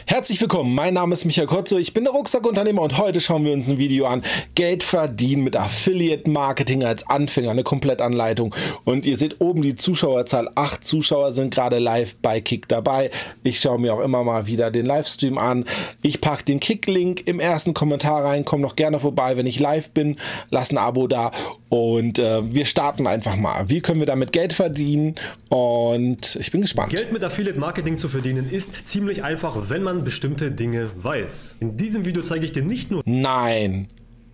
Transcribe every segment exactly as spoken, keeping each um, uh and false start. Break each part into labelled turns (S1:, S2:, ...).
S1: Herzlich willkommen, mein Name ist Michael Kotzo, ich bin der Rucksackunternehmer und heute schauen wir uns ein Video an. Geld verdienen mit Affiliate Marketing als Anfänger, eine Komplettanleitung. Und ihr seht oben die Zuschauerzahl, acht Zuschauer sind gerade live bei Kick dabei. Ich schaue mir auch immer mal wieder den Livestream an. Ich packe den Kick-Link im ersten Kommentar rein, komm noch gerne vorbei, wenn ich live bin, lass ein Abo da und äh, wir starten einfach mal. Wie können wir damit Geld verdienen? Und ich bin gespannt.
S2: Geld mit Affiliate Marketing zu verdienen ist ziemlich einfach, wenn man bestimmte Dinge weiß. In diesem Video zeige ich dir nicht nur...
S1: Nein.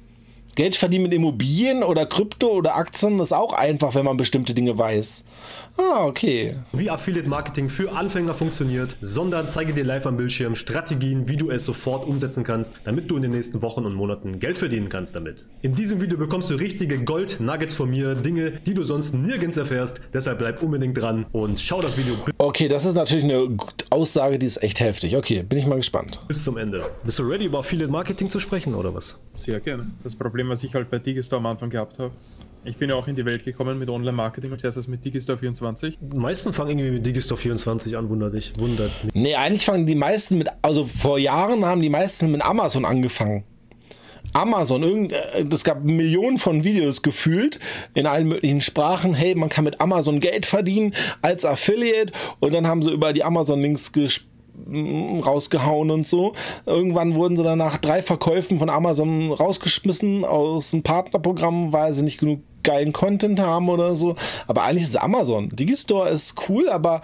S1: Geld verdienen mit Immobilien oder Krypto oder Aktien ist auch einfach, wenn man bestimmte Dinge weiß. Ah, okay.
S2: Wie Affiliate Marketing für Anfänger funktioniert, sondern zeige dir live am Bildschirm Strategien, wie du es sofort umsetzen kannst, damit du in den nächsten Wochen und Monaten Geld verdienen kannst damit. In diesem Video bekommst du richtige Gold-Nuggets von mir, Dinge, die du sonst nirgends erfährst. Deshalb bleib unbedingt dran und schau das Video
S1: Okay, das ist natürlich eine Aussage, die ist echt heftig. Okay, bin ich mal gespannt.
S2: bis zum Ende. Bist du ready, über Affiliate Marketing zu sprechen oder was?
S3: Sehr gerne. Das Problem, was ich halt bei Digistore am Anfang gehabt habe. Ich bin ja auch in die Welt gekommen mit Online-Marketing und erstes mit Digistore vierundzwanzig.
S2: Die meisten fangen irgendwie mit Digistore vierundzwanzig an, wundert dich. Wundert mich.
S1: Nee, eigentlich fangen die meisten mit, also vor Jahren haben die meisten mit Amazon angefangen. Amazon, irgend, es gab Millionen von Videos gefühlt in allen möglichen Sprachen. Hey, man kann mit Amazon Geld verdienen als Affiliate und dann haben sie über die Amazon-Links gesprochen, rausgehauen und so. Irgendwann wurden sie dann nach drei Verkäufen von Amazon rausgeschmissen aus dem Partnerprogramm, weil sie nicht genug geilen Content haben oder so. Aber eigentlich ist es Amazon. Digistore ist cool, aber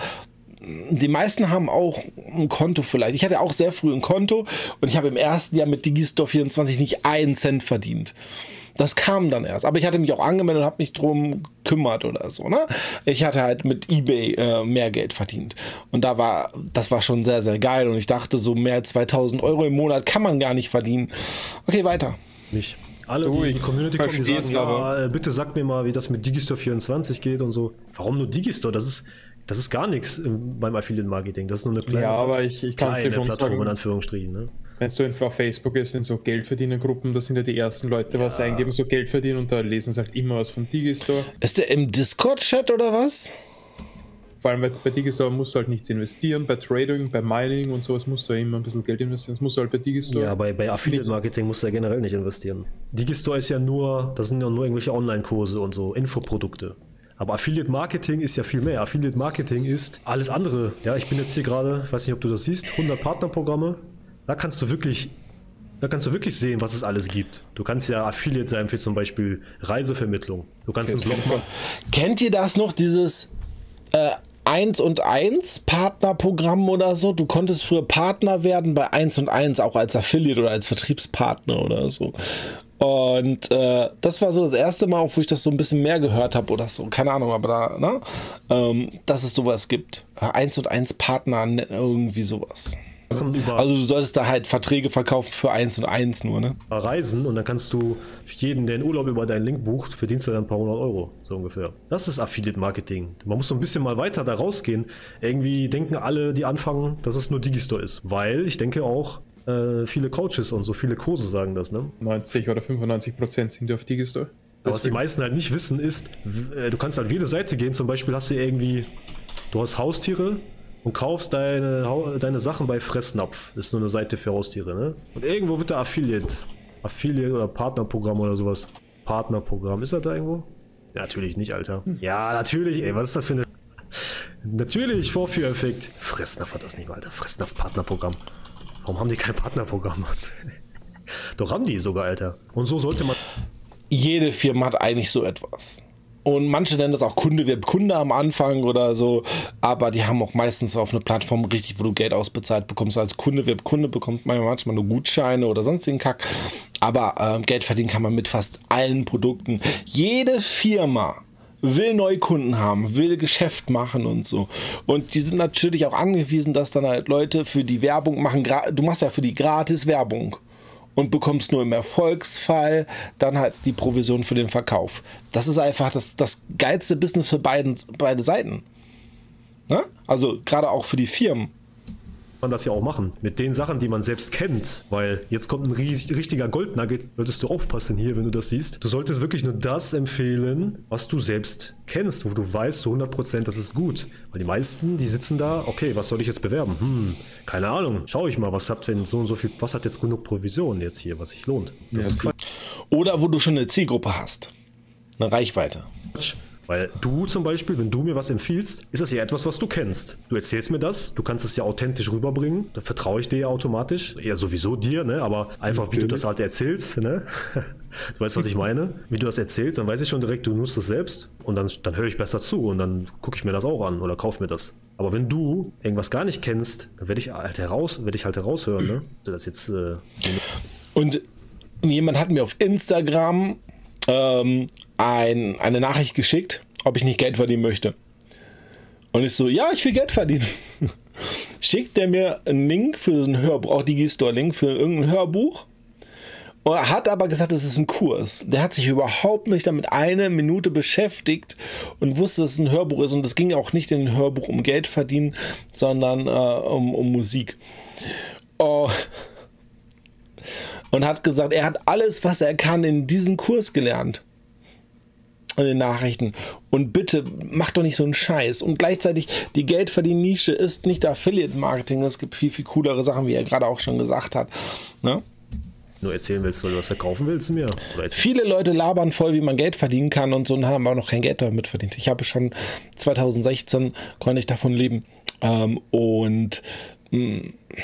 S1: die meisten haben auch ein Konto vielleicht. Ich hatte auch sehr früh ein Konto und ich habe im ersten Jahr mit Digistore vierundzwanzig nicht einen Cent verdient. Das kam dann erst. Aber ich hatte mich auch angemeldet und habe mich drum gekümmert oder so. Ne? Ich hatte halt mit eBay äh, mehr Geld verdient. Und da war, das war schon sehr, sehr geil. Und ich dachte, so mehr als zweitausend Euro im Monat kann man gar nicht verdienen. Okay, weiter.
S2: Nicht. Alle,
S3: Du,
S2: die in
S3: ich
S2: die Community kommen, die sagen,
S3: versteh's,
S2: ja,
S3: aber-
S2: äh, bitte sag mir mal, wie das mit Digistore vierundzwanzig geht und so. Warum nur Digistore? Das ist, das ist gar nichts im- beim Affiliate Marketing. Das ist nur eine kleine,
S3: Ja, aber ich, ich kann es dir
S2: kleine
S3: schon
S2: Plattform in
S3: sagen,
S2: Anführungsstrichen. Ne?
S3: wenn du auf Facebook ist, in so Geldverdienergruppen, da sind ja die ersten Leute, was eingeben, so Geld verdienen und da lesen sie halt immer was von Digistore.
S1: Ist der im Discord-Chat oder was?
S3: Vor allem bei, bei Digistore musst du halt nichts investieren, bei Trading, bei Mining und sowas musst du ja immer ein bisschen Geld investieren. Das musst du halt bei Digistore.
S2: Ja, bei, bei Affiliate Marketing musst du ja generell nicht investieren. Digistore ist ja nur, das sind ja nur irgendwelche Online-Kurse und so, Infoprodukte. Aber Affiliate Marketing ist ja viel mehr. Affiliate Marketing ist alles andere. Ja, ich bin jetzt hier gerade, ich weiß nicht, ob du das siehst, hundert Partnerprogramme. Da kannst du wirklich, da kannst du wirklich sehen, was es alles gibt. Du kannst ja Affiliate sein für zum Beispiel Reisevermittlung. Du kannst einen Blog machen.
S1: Kennt ihr das noch, dieses äh, eins und eins Partnerprogramm oder so? Du konntest früher Partner werden bei eins und eins, auch als Affiliate oder als Vertriebspartner oder so. Und äh, das war so das erste Mal, wo ich das so ein bisschen mehr gehört habe oder so. Keine Ahnung, aber da, ne? Ähm, dass es sowas gibt. eins und eins Partner, irgendwie sowas.
S2: Über
S1: Also du solltest da halt Verträge verkaufen für eins und eins nur, ne?
S2: Reisen und dann kannst du für jeden, der in Urlaub über deinen Link bucht, verdienst du dann ein paar hundert Euro, so ungefähr. Das ist Affiliate Marketing. Man muss so ein bisschen mal weiter da rausgehen. Irgendwie denken alle, die anfangen, dass es nur Digistore ist. Weil ich denke auch, äh, viele Coaches und so viele Kurse sagen das, ne?
S3: neunzig oder fünfundneunzig Prozent sind ja auf Digistore.
S2: Aber was die meisten halt nicht wissen ist, w- äh, du kannst halt auf jede Seite gehen, zum Beispiel hast du irgendwie, du hast Haustiere und kaufst deine, Hau- deine Sachen bei Fressnapf. Das ist nur eine Seite für Haustiere, ne? Und irgendwo wird da Affiliate, Affiliate oder Partnerprogramm oder sowas. Partnerprogramm, ist das da irgendwo? Ja, natürlich nicht, Alter. Ja, natürlich, ey, was ist das für eine... Natürlich, Vorführeffekt. Fressnapf hat das nicht mal, Alter. Fressnapf Partnerprogramm. Warum haben die kein Partnerprogramm? Doch haben die sogar, Alter. Und so sollte man...
S1: Jede Firma hat eigentlich so etwas. Und manche nennen das auch Kunde wird Kunde am Anfang oder so, aber die haben auch meistens auf einer Plattform richtig, wo du Geld ausbezahlt bekommst. Als Kunde wird Kunde bekommt man manchmal nur Gutscheine oder sonstigen Kack. Aber ähm, Geld verdienen kann man mit fast allen Produkten. Jede Firma will Neukunden haben, will Geschäft machen und so. Und die sind natürlich auch angewiesen, dass dann halt Leute für die Werbung machen. Gra- Du machst ja für die gratis Werbung. Und bekommst nur im Erfolgsfall dann halt die Provision für den Verkauf. Das ist einfach das, das geilste Business für beiden, beide Seiten. Ne? Also gerade auch für die Firmen.
S2: man das ja auch machen. Mit den Sachen, die man selbst kennt. Weil jetzt kommt ein riesig, richtiger Goldnugget. Solltest du aufpassen hier, wenn du das siehst. Du solltest wirklich nur das empfehlen, was du selbst kennst, wo du weißt zu hundert Prozent, das ist gut. Weil die meisten, die sitzen da, okay, was soll ich jetzt bewerben? Hm, keine Ahnung. Schau ich mal, was habt wenn so und so viel, was hat jetzt genug Provision jetzt hier, was sich lohnt. Das
S1: Ja,
S2: ist Quatsch.
S1: Oder wo du schon eine Zielgruppe hast. Eine Reichweite.
S2: Weil du zum Beispiel, wenn du mir was empfiehlst, ist das ja etwas, was du kennst. Du erzählst mir das, du kannst es ja authentisch rüberbringen, da vertraue ich dir ja automatisch. Ja, sowieso dir, ne? Aber einfach, Natürlich. wie du das halt erzählst, ne? Du weißt, was ich meine? Wie du das erzählst, dann weiß ich schon direkt, du nutzt es selbst und dann, dann höre ich besser zu und dann gucke ich mir das auch an oder kaufe mir das. Aber wenn du irgendwas gar nicht kennst, dann werde ich halt heraus, werde ich halt heraushören, ne? Das jetzt, äh,
S1: und jemand hat mir auf Instagram ähm, ein, eine Nachricht geschickt, ob ich nicht Geld verdienen möchte. Und ich so, ja, ich will Geld verdienen. Schickt der mir einen Link für so ein Hörbuch, auch Digistore-Link für irgendein Hörbuch. Und er hat aber gesagt, es ist ein Kurs. Der hat sich überhaupt nicht damit eine Minute beschäftigt und wusste, dass es ein Hörbuch ist. Und es ging auch nicht in ein Hörbuch um Geld verdienen, sondern äh, um, um Musik. Oh. Und hat gesagt, er hat alles, was er kann, in diesem Kurs gelernt. In den Nachrichten. Und bitte, mach doch nicht so einen Scheiß. Und gleichzeitig, die Geldverdien-Nische ist nicht Affiliate-Marketing. Es gibt viel, viel coolere Sachen, wie er gerade auch schon gesagt hat. Ne?
S2: Nur erzählen willst, weil du was verkaufen willst mir.
S1: Viele Leute labern voll, wie man Geld verdienen kann und so, und haben aber noch kein Geld damit verdient. Ich habe schon zwanzig sechzehn, konnte ich davon leben. Ähm, und mh,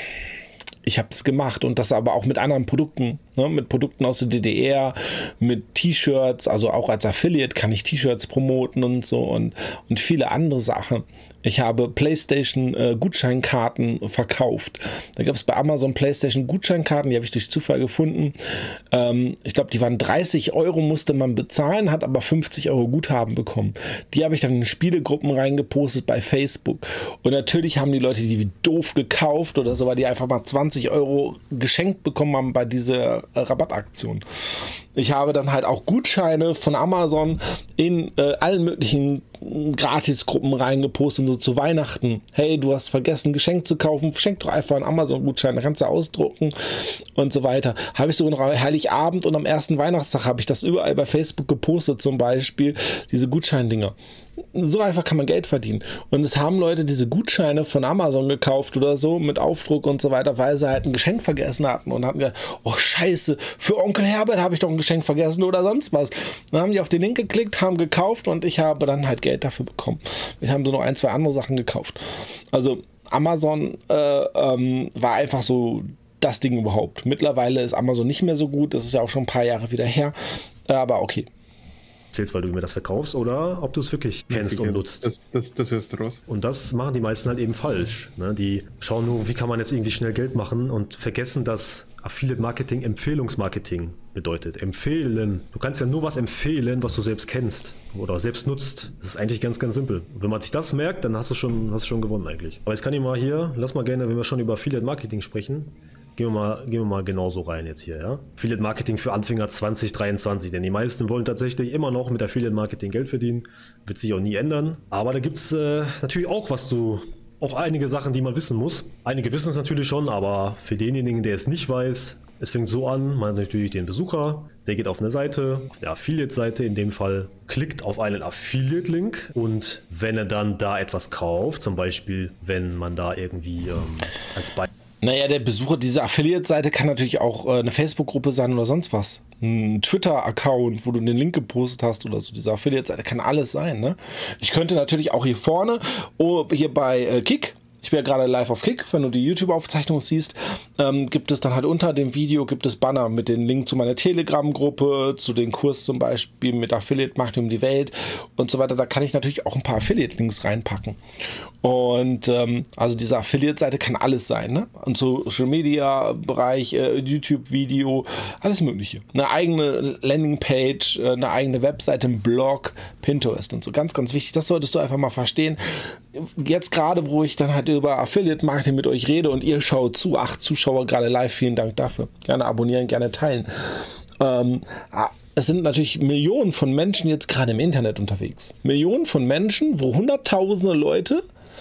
S1: ich habe es gemacht, und das aber auch mit anderen Produkten, ne? Mit Produkten aus der D D R, mit T-Shirts, also auch als Affiliate kann ich T-Shirts promoten und so, und, und viele andere Sachen. Ich habe PlayStation-Gutscheinkarten äh, verkauft. Da gab es bei Amazon PlayStation-Gutscheinkarten, die habe ich durch Zufall gefunden. Ähm, ich glaube, die waren dreißig Euro, musste man bezahlen, hat aber fünfzig Euro Guthaben bekommen. Die habe ich dann in Spielegruppen reingepostet bei Facebook. Und natürlich haben die Leute die wie doof gekauft oder so, weil die einfach mal zwanzig Euro geschenkt bekommen haben bei dieser äh, Rabattaktion. Ich habe dann halt auch Gutscheine von Amazon in äh, allen möglichen Gratisgruppen reingepostet, so zu Weihnachten. Hey, du hast vergessen, Geschenk zu kaufen, schenk doch einfach einen Amazon-Gutschein, kannst du ausdrucken und so weiter. Habe ich sogar noch Heiligabend und am ersten Weihnachtstag habe ich das überall bei Facebook gepostet, zum Beispiel, diese Gutscheindinger. So einfach kann man Geld verdienen. Und es haben Leute diese Gutscheine von Amazon gekauft oder so mit Aufdruck und so weiter, weil sie halt ein Geschenk vergessen hatten und hatten gedacht, oh scheiße, für Onkel Herbert habe ich doch ein Geschenk vergessen oder sonst was. Dann haben die auf den Link geklickt, haben gekauft, und ich habe dann halt Geld dafür bekommen. Ich habe so noch ein, zwei andere Sachen gekauft. Also Amazon äh, ähm, war einfach so das Ding überhaupt. Mittlerweile ist Amazon nicht mehr so gut, das ist ja auch schon ein paar Jahre wieder her, aber okay.
S2: Erzählst, weil du mir das verkaufst, oder ob du es wirklich kennst und nutzt.
S3: Das, das, das hörst du raus.
S2: Und das machen die meisten halt eben falsch. Ne? Die schauen nur, wie kann man jetzt irgendwie schnell Geld machen, und vergessen, dass Affiliate-Marketing Empfehlungsmarketing bedeutet. Empfehlen. Du kannst ja nur was empfehlen, was du selbst kennst oder selbst nutzt. Das ist eigentlich ganz, ganz simpel. Und wenn man sich das merkt, dann hast du schon, hast du schon gewonnen eigentlich. Aber jetzt kann ich mal hier, lass mal gerne, wenn wir schon über Affiliate-Marketing sprechen, Gehen wir, mal, gehen wir mal genauso rein jetzt hier, ja. Affiliate Marketing für Anfänger zwanzig dreiundzwanzig, denn die meisten wollen tatsächlich immer noch mit Affiliate Marketing Geld verdienen. Wird sich auch nie ändern. Aber da gibt es äh, natürlich auch, was du, auch einige Sachen, die man wissen muss. Einige wissen es natürlich schon, aber für denjenigen, der es nicht weiß, es fängt so an, man hat natürlich den Besucher, der geht auf eine Seite, auf eine Affiliate-Seite in dem Fall, klickt auf einen Affiliate-Link, und wenn er dann da etwas kauft, zum Beispiel, wenn man da irgendwie ähm, als Beispiel
S1: Naja, der Besucher dieser Affiliate-Seite kann natürlich auch äh, eine Facebook-Gruppe sein oder sonst was. Ein Twitter-Account, wo du den Link gepostet hast oder so. Diese Affiliate-Seite kann alles sein, ne? Ich könnte natürlich auch hier vorne, oh, hier bei äh, Kick, ich bin ja gerade live auf Kick, wenn du die YouTube-Aufzeichnung siehst, ähm, gibt es dann halt unter dem Video, gibt es Banner mit dem Link zu meiner Telegram-Gruppe, zu den Kurs zum Beispiel mit Affiliate-Marketing um die Welt und so weiter. Da kann ich natürlich auch ein paar Affiliate-Links reinpacken. Und ähm, also diese Affiliate-Seite kann alles sein, ne? Und Social-Media-Bereich, äh, YouTube-Video, alles mögliche. Eine eigene Landingpage, äh, eine eigene Webseite, ein Blog, Pinterest und so. Ganz, ganz wichtig. Das solltest du einfach mal verstehen. Jetzt gerade, wo ich dann halt über Affiliate-Marketing mit euch rede und ihr schaut zu, acht Zuschauer gerade live, vielen Dank dafür. Gerne abonnieren, gerne teilen. Ähm, es sind natürlich Millionen von Menschen jetzt gerade im Internet unterwegs. Millionen von Menschen, wo hunderttausende Leute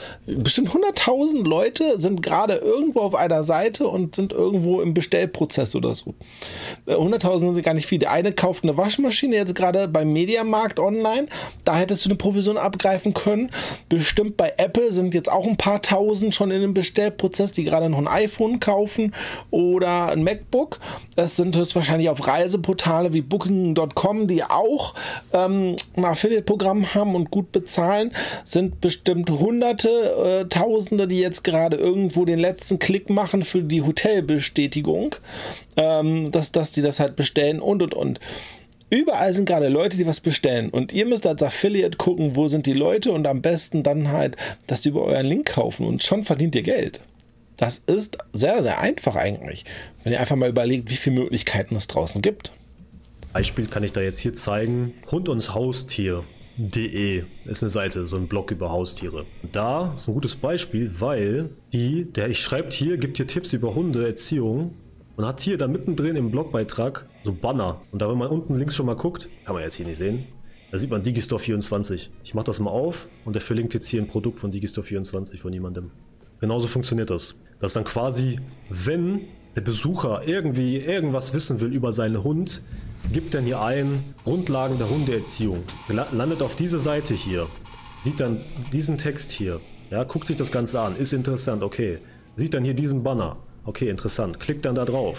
S1: Bestimmt hunderttausend Leute sind gerade irgendwo auf einer Seite und sind irgendwo im Bestellprozess oder so. hunderttausend sind gar nicht viel. Der eine kauft eine Waschmaschine jetzt gerade beim Mediamarkt online. Da hättest du eine Provision abgreifen können. Bestimmt bei Apple sind jetzt auch ein paar Tausend schon in dem Bestellprozess, die gerade noch ein iPhone kaufen oder ein MacBook. Das sind höchstwahrscheinlich auf Reiseportale wie Booking Punkt com, die auch ähm, ein Affiliate-Programm haben und gut bezahlen, sind bestimmt Hunderte, äh, Tausende, die jetzt gerade irgendwo den letzten Klick machen für die Hotelbestätigung, ähm, dass, dass die das halt bestellen und und und. Überall sind gerade Leute, die was bestellen und ihr müsst als Affiliate gucken, wo sind die Leute und am besten dann halt, dass die über euren Link kaufen und schon verdient ihr Geld. Das ist sehr, sehr einfach eigentlich, wenn ihr einfach mal überlegt, wie viele Möglichkeiten es draußen gibt.
S2: Beispiel kann ich da jetzt hier zeigen. Hund und Haustier punkt de ist eine Seite, so ein Blog über Haustiere. Da ist ein gutes Beispiel, weil die, der ich schreibt hier, gibt hier Tipps über Hunde, Erziehung und hat hier da mittendrin im Blogbeitrag so Banner. Und da, wenn man unten links schon mal guckt, kann man jetzt hier nicht sehen, da sieht man Digistore vierundzwanzig. Ich mache das mal auf und der verlinkt jetzt hier ein Produkt von Digistore vierundzwanzig von jemandem. Genauso funktioniert das. Das ist dann quasi, wenn der Besucher irgendwie irgendwas wissen will über seinen Hund, gibt dann hier ein Grundlagen der Hundeerziehung, landet auf diese Seite hier, sieht dann diesen Text hier, ja, guckt sich das Ganze an, ist interessant, okay, sieht dann hier diesen Banner, okay, interessant, klickt dann da drauf.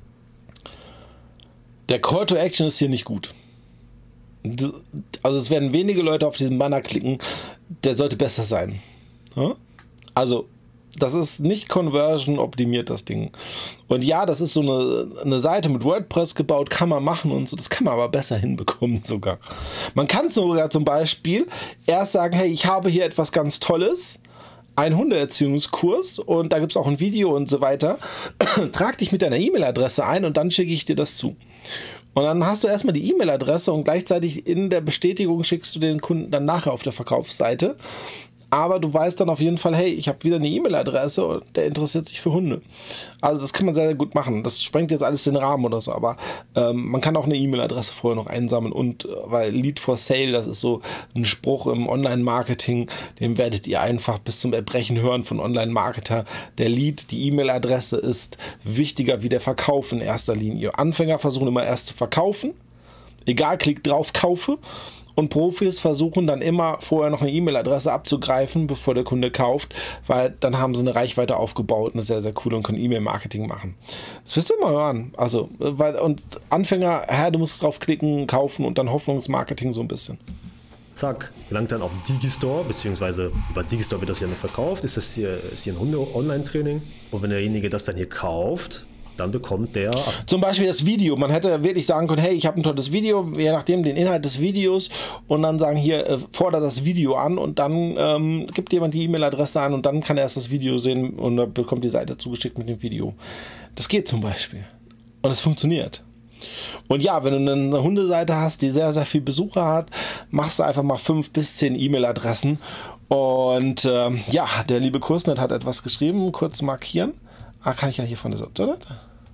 S1: Der Call to Action ist hier nicht gut. Also es werden wenige Leute auf diesen Banner klicken, der sollte besser sein. Also das ist nicht Conversion optimiert, das Ding. Und ja, das ist so eine, eine Seite mit WordPress gebaut, kann man machen und so. Das kann man aber besser hinbekommen sogar. Man kann sogar zum Beispiel erst sagen, hey, ich habe hier etwas ganz Tolles, einen Hundeerziehungskurs und da gibt es auch ein Video und so weiter. Trag dich mit deiner E-Mail-Adresse ein und dann schicke ich dir das zu. Und dann hast du erstmal die E-Mail-Adresse und gleichzeitig in der Bestätigung schickst du den Kunden dann nachher auf der Verkaufsseite. Aber du weißt dann auf jeden Fall, hey, ich habe wieder eine E-Mail-Adresse und der interessiert sich für Hunde. Also das kann man sehr, sehr gut machen. Das sprengt jetzt alles den Rahmen oder so, aber ähm, man kann auch eine E-Mail-Adresse vorher noch einsammeln und äh, weil Lead for Sale, das ist so ein Spruch im Online-Marketing, den werdet ihr einfach bis zum Erbrechen hören von Online-Marketer. Der Lead, die E-Mail-Adresse ist wichtiger wie der Verkauf in erster Linie. Anfänger versuchen immer erst zu verkaufen, egal, klick drauf, kaufe. Und Profis versuchen dann immer vorher noch eine E-Mail-Adresse abzugreifen, bevor der Kunde kauft, weil dann haben sie eine Reichweite aufgebaut, eine sehr, sehr coole und können E-Mail-Marketing machen. Das wirst du immer hören. Also, weil, und Anfänger, Herr, du musst draufklicken, kaufen und dann Hoffnungsmarketing so ein bisschen.
S2: Zack, gelangt dann auf Digistore, beziehungsweise über Digistore wird das ja nur verkauft, ist das hier, ist hier ein Hunde-Online-Training. Und wenn derjenige das dann hier kauft, dann bekommt der...
S1: Zum Beispiel das Video. Man hätte wirklich sagen können, hey, ich habe ein tolles Video, je nachdem den Inhalt des Videos und dann sagen, hier, äh, fordere das Video an und dann ähm, gibt jemand die E-Mail-Adresse an und dann kann er erst das Video sehen und dann bekommt die Seite zugeschickt mit dem Video. Das geht zum Beispiel. Und es funktioniert. Und ja, wenn du eine Hundeseite hast, die sehr, sehr viel Besucher hat, machst du einfach mal fünf bis zehn E-Mail-Adressen und ähm, ja, der liebe Kursnet hat etwas geschrieben, kurz markieren. Ah, kann ich ja hier von der Seite, oder?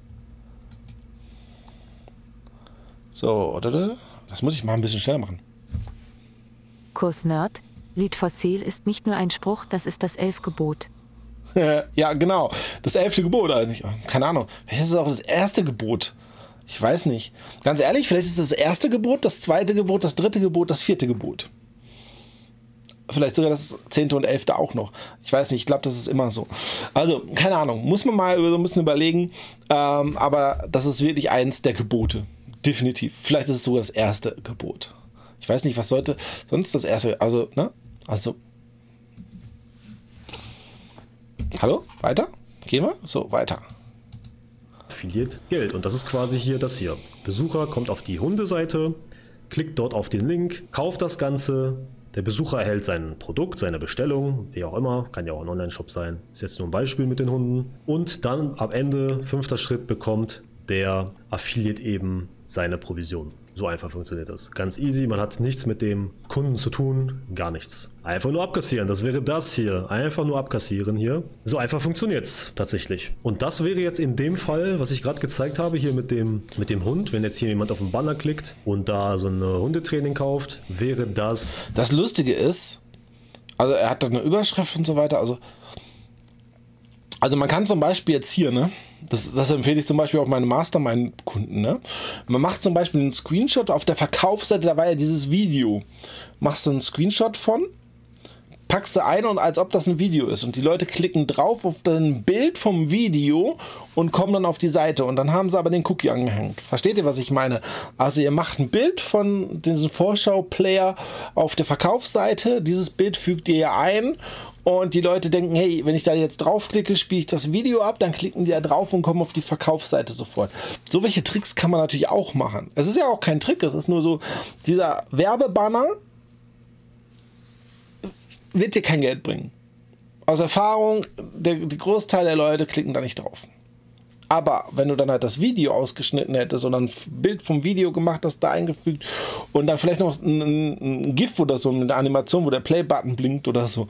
S1: So, oder? Das muss ich mal ein bisschen schneller machen.
S4: Kursnerd, Lead for Sale ist nicht nur ein Spruch, das ist das Elfgebot.
S1: Ja, genau. Das elfte Gebot eigentlich. Keine Ahnung. Vielleicht ist es auch das erste Gebot. Ich weiß nicht. Ganz ehrlich, vielleicht ist es das erste Gebot, das zweite Gebot, das dritte Gebot, das vierte Gebot. Vielleicht sogar das zehnte und elfte auch noch. Ich weiß nicht, ich glaube, das ist immer so. Also, keine Ahnung, muss man mal so ein bisschen überlegen. Ähm, aber das ist wirklich eins der Gebote. Definitiv. Vielleicht ist es sogar das erste Gebot. Ich weiß nicht, was sollte sonst das erste. Also, ne? Also. Hallo? Weiter? Gehen wir? So, weiter.
S2: Affiliate Geld. Und das ist quasi hier das hier. Besucher kommt auf die Hundeseite, klickt dort auf den Link, kauft das Ganze. Der Besucher erhält sein Produkt, seine Bestellung, wie auch immer, kann ja auch ein Online-Shop sein, ist jetzt nur ein Beispiel mit den Hunden. Und dann am Ende, fünfter Schritt, bekommt der Affiliate eben seine Provision. So einfach funktioniert das. Ganz easy, man hat nichts mit dem Kunden zu tun, gar nichts. Einfach nur abkassieren, das wäre das hier. Einfach nur abkassieren hier. So einfach funktioniert es tatsächlich. Und das wäre jetzt in dem Fall, was ich gerade gezeigt habe, hier mit dem, mit dem Hund. Wenn jetzt hier jemand auf den Banner klickt und da so ein Hundetraining kauft, wäre das...
S1: Das Lustige ist, Also er hat da eine Überschrift und so weiter. Also, also man kann zum Beispiel jetzt hier, ne, das, das empfehle ich zum Beispiel auch meine Mastermind-Kunden, ne. Man macht zum Beispiel einen Screenshot auf der Verkaufsseite, da war ja dieses Video. Machst du einen Screenshot von, packst du ein und als ob das ein Video ist. Und die Leute klicken drauf auf ein Bild vom Video und kommen dann auf die Seite. Und dann haben sie aber den Cookie angehängt. Versteht ihr, was ich meine? Also ihr macht ein Bild von diesem Vorschau-Player auf der Verkaufsseite. Dieses Bild fügt ihr ja ein. Und die Leute denken, hey, wenn ich da jetzt draufklicke, spiele ich das Video ab. Dann klicken die da drauf und kommen auf die Verkaufsseite sofort. So welche Tricks kann man natürlich auch machen. Es ist ja auch kein Trick. Es ist nur so, dieser Werbebanner wird dir kein Geld bringen. Aus Erfahrung, der, der Großteil der Leute klicken da nicht drauf. Aber wenn du dann halt das Video ausgeschnitten hättest und dann ein Bild vom Video gemacht hast, da eingefügt und dann vielleicht noch ein, ein GIF oder so, eine Animation, wo der Play-Button blinkt oder so,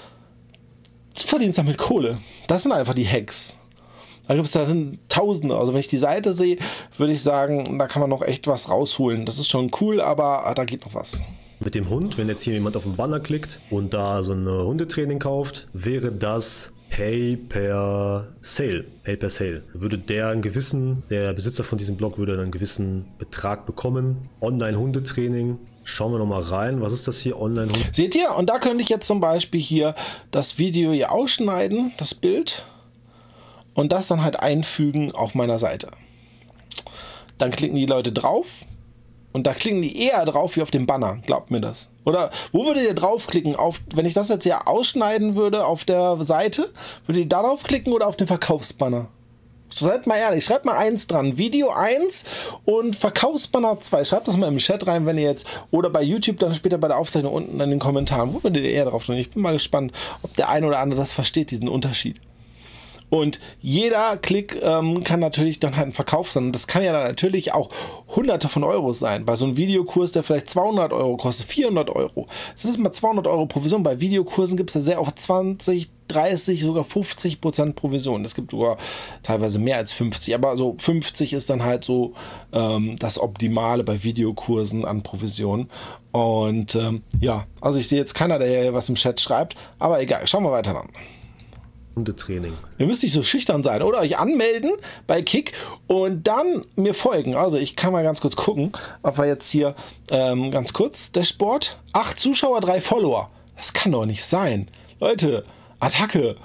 S1: du verdienst damit Kohle. Das sind einfach die Hacks. Da gibt es da Tausende. Also wenn ich die Seite sehe, würde ich sagen, da kann man noch echt was rausholen. Das ist schon cool, aber da geht noch was.
S2: Mit dem Hund, wenn jetzt hier jemand auf den Banner klickt und da so ein Hundetraining kauft, wäre das Pay per Sale. Pay per Sale. Würde der einen gewissen, der Besitzer von diesem Blog würde einen gewissen Betrag bekommen. Online-Hundetraining. Schauen wir nochmal rein. Was ist das hier? Online-Hundetraining.
S1: Seht ihr? Und da könnte ich jetzt zum Beispiel hier das Video hier ausschneiden, das Bild, und das dann halt einfügen auf meiner Seite. Dann klicken die Leute drauf. Und da klicken die eher drauf wie auf den Banner, glaubt mir das. Oder wo würdet ihr draufklicken? Auf, wenn ich das jetzt hier ausschneiden würde auf der Seite, würdet ihr darauf klicken oder auf den Verkaufsbanner? Seid mal ehrlich, schreibt mal eins dran. Video eins und Verkaufsbanner zwei. Schreibt das mal im Chat rein, wenn ihr jetzt, oder bei YouTube dann später bei der Aufzeichnung unten in den Kommentaren. Wo würdet ihr eher drauf tun? Ich bin mal gespannt, ob der eine oder andere das versteht, diesen Unterschied. Und jeder Klick ähm, kann natürlich dann halt ein Verkauf sein. Und das kann ja dann natürlich auch Hunderte von Euros sein. Bei so einem Videokurs, der vielleicht zweihundert Euro kostet, vierhundert Euro. Das ist mal zweihundert Euro Provision. Bei Videokursen gibt es ja sehr oft zwanzig, dreißig, sogar fünfzig Prozent Provision. Es gibt sogar teilweise mehr als fünfzig. Aber so fünfzig ist dann halt so ähm, das Optimale bei Videokursen an Provision. Und ähm, ja, also ich sehe jetzt keiner, der hier was im Chat schreibt. Aber egal, schauen wir weiter an.
S2: Hundetraining.
S1: Ihr müsst nicht so schüchtern sein oder euch anmelden bei Kick und dann mir folgen. Also ich kann mal ganz kurz gucken, ob wir jetzt hier ähm, ganz kurz Dashboard. acht Zuschauer, drei Follower. Das kann doch nicht sein. Leute, Attacke.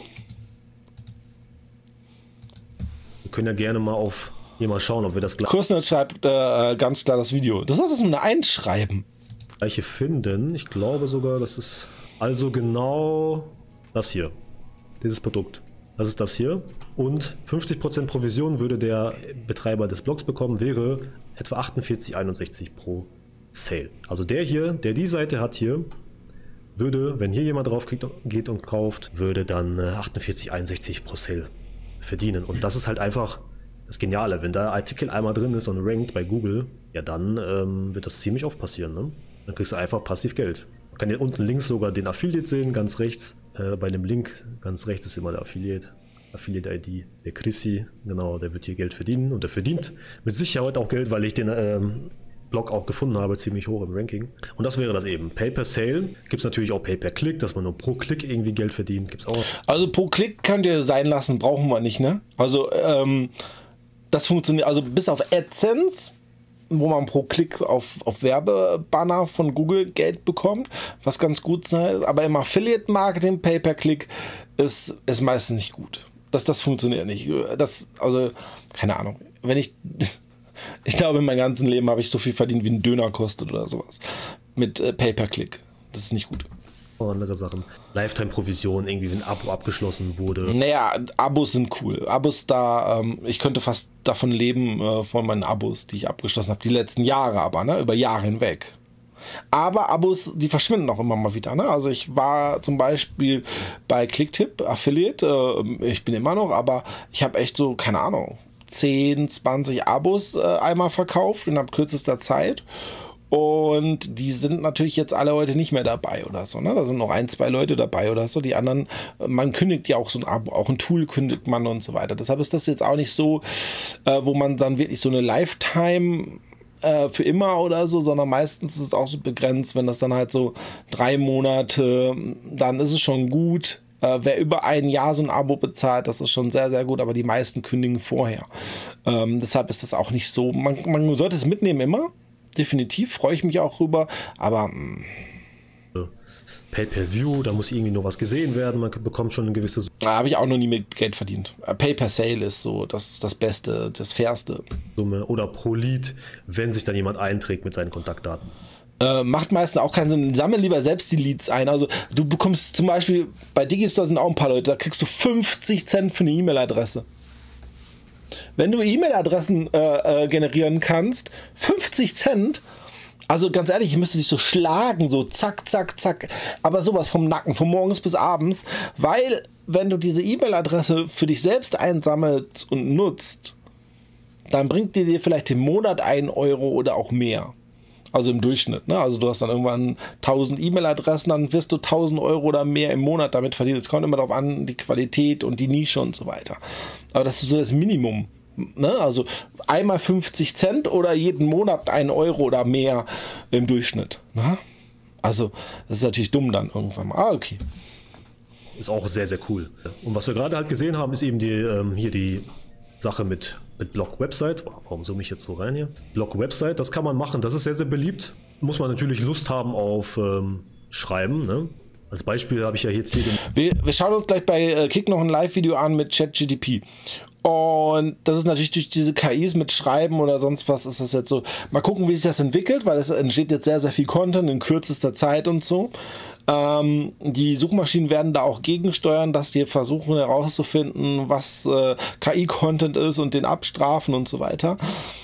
S2: Wir können ja gerne mal auf hier mal schauen, ob wir das
S1: Kursnet schreibt äh, ganz klar das Video. Das ist nur eine Einschreiben.
S2: gleiche finden. Ich glaube sogar, das ist also genau das hier. Dieses Produkt. Das ist das hier. Und fünfzig Prozent Provision würde der Betreiber des Blogs bekommen, wäre etwa achtundvierzig einundsechzig pro Sale. Also der hier, der die Seite hat hier, würde, wenn hier jemand drauf geht und kauft, würde dann achtundvierzig einundsechzig pro Sale verdienen. Und das ist halt einfach das Geniale. Wenn da Artikel einmal drin ist und rankt bei Google, ja dann ähm, wird das ziemlich oft passieren. Ne? Dann kriegst du einfach passiv Geld. Man kann hier unten links sogar den Affiliate sehen, ganz rechts. Äh, bei dem Link ganz rechts ist immer der Affiliate. Affiliate I D, der Chrissy, genau, der wird hier Geld verdienen und der verdient mit Sicherheit auch Geld, weil ich den ähm, Blog auch gefunden habe, ziemlich hoch im Ranking. Und das wäre das eben. Pay per Sale gibt es natürlich auch Pay per Click, dass man nur pro Klick irgendwie Geld verdient. Gibt's auch.
S1: Also pro Klick könnt ihr sein lassen, brauchen wir nicht, ne? Also ähm, das funktioniert, also bis auf AdSense, wo man pro Klick auf, auf Werbebanner von Google Geld bekommt, was ganz gut sein, aber im Affiliate-Marketing Pay per Click ist, ist meistens nicht gut. Das, das funktioniert nicht. Das, also, keine Ahnung. Wenn ich, ich glaube, in meinem ganzen Leben habe ich so viel verdient, wie ein Döner kostet oder sowas. Mit äh, Pay-per-Click. Das ist nicht gut.
S2: Andere Sachen. Lifetime-Provision, irgendwie, wenn ein Abo abgeschlossen wurde.
S1: Naja, Abos sind cool. Abos da, ähm, ich könnte fast davon leben, äh, von meinen Abos, die ich abgeschlossen habe. Die letzten Jahre aber, ne? Über Jahre hinweg. Aber Abos, die verschwinden auch immer mal wieder. Ne? Also ich war zum Beispiel bei Clicktip Affiliate, äh, ich bin immer noch, aber ich habe echt so, keine Ahnung, zehn, zwanzig Abos äh, einmal verkauft innerhalb kürzester Zeit. Und die sind natürlich jetzt alle heute nicht mehr dabei oder so. Ne? Da sind noch ein, zwei Leute dabei oder so. Die anderen, man kündigt ja auch so ein Abo, auch ein Tool kündigt man und so weiter. Deshalb ist das jetzt auch nicht so, äh, wo man dann wirklich so eine Lifetime äh, für immer oder so, sondern meistens ist es auch so begrenzt, wenn das dann halt so drei Monate, dann ist es schon gut. Äh, wer über ein Jahr so ein Abo bezahlt, das ist schon sehr, sehr gut, aber die meisten kündigen vorher. Ähm, deshalb ist das auch nicht so, man, man sollte es mitnehmen immer, definitiv, freue ich mich auch rüber, aber... Mh.
S2: Pay-per-View, da muss irgendwie nur was gesehen werden, man bekommt schon eine gewisse...
S1: Da habe ich auch noch nie mit Geld verdient. Pay-per-Sale ist so das, das Beste, das Fairste.
S2: Summe oder pro Lead, wenn sich dann jemand einträgt mit seinen Kontaktdaten.
S1: Äh, macht meistens auch keinen Sinn. Sammel lieber selbst die Leads ein. Also du bekommst zum Beispiel, bei Digistore sind auch ein paar Leute, da kriegst du fünfzig Cent für eine E-Mail-Adresse. Wenn du E-Mail-Adressen äh, äh, generieren kannst, fünfzig Cent... Also ganz ehrlich, ich müsste dich so schlagen, so zack, zack, zack. Aber sowas vom Nacken, von morgens bis abends. Weil, wenn du diese E-Mail-Adresse für dich selbst einsammelst und nutzt, dann bringt die dir vielleicht im Monat einen Euro oder auch mehr. Also im Durchschnitt. Ne? Also du hast dann irgendwann tausend E-Mail-Adressen, dann wirst du tausend Euro oder mehr im Monat damit verdienen. Es kommt immer darauf an, die Qualität und die Nische und so weiter. Aber das ist so das Minimum. Ne? Also einmal fünfzig Cent oder jeden Monat ein Euro oder mehr im Durchschnitt. Ne? Also das ist natürlich dumm dann irgendwann mal. Ah, okay.
S2: Ist auch sehr, sehr cool. Und was wir gerade halt gesehen haben, ist eben die, ähm, hier die Sache mit, mit Blog-Website. Warum zoome ich jetzt so rein hier? Blog-Website, das kann man machen. Das ist sehr, sehr beliebt. Muss man natürlich Lust haben auf ähm, Schreiben. Ne? Als Beispiel habe ich ja jetzt hier...
S1: Wir, wir schauen uns gleich bei äh, Kick noch ein Live-Video an mit ChatGPT. Und das ist natürlich durch diese K Is mit Schreiben oder sonst was ist das jetzt so. Mal gucken, wie sich das entwickelt, weil es entsteht jetzt sehr, sehr viel Content in kürzester Zeit und so. Ähm, die Suchmaschinen werden da auch gegensteuern, dass die versuchen herauszufinden, was äh, K I-Content ist und den abstrafen und so weiter.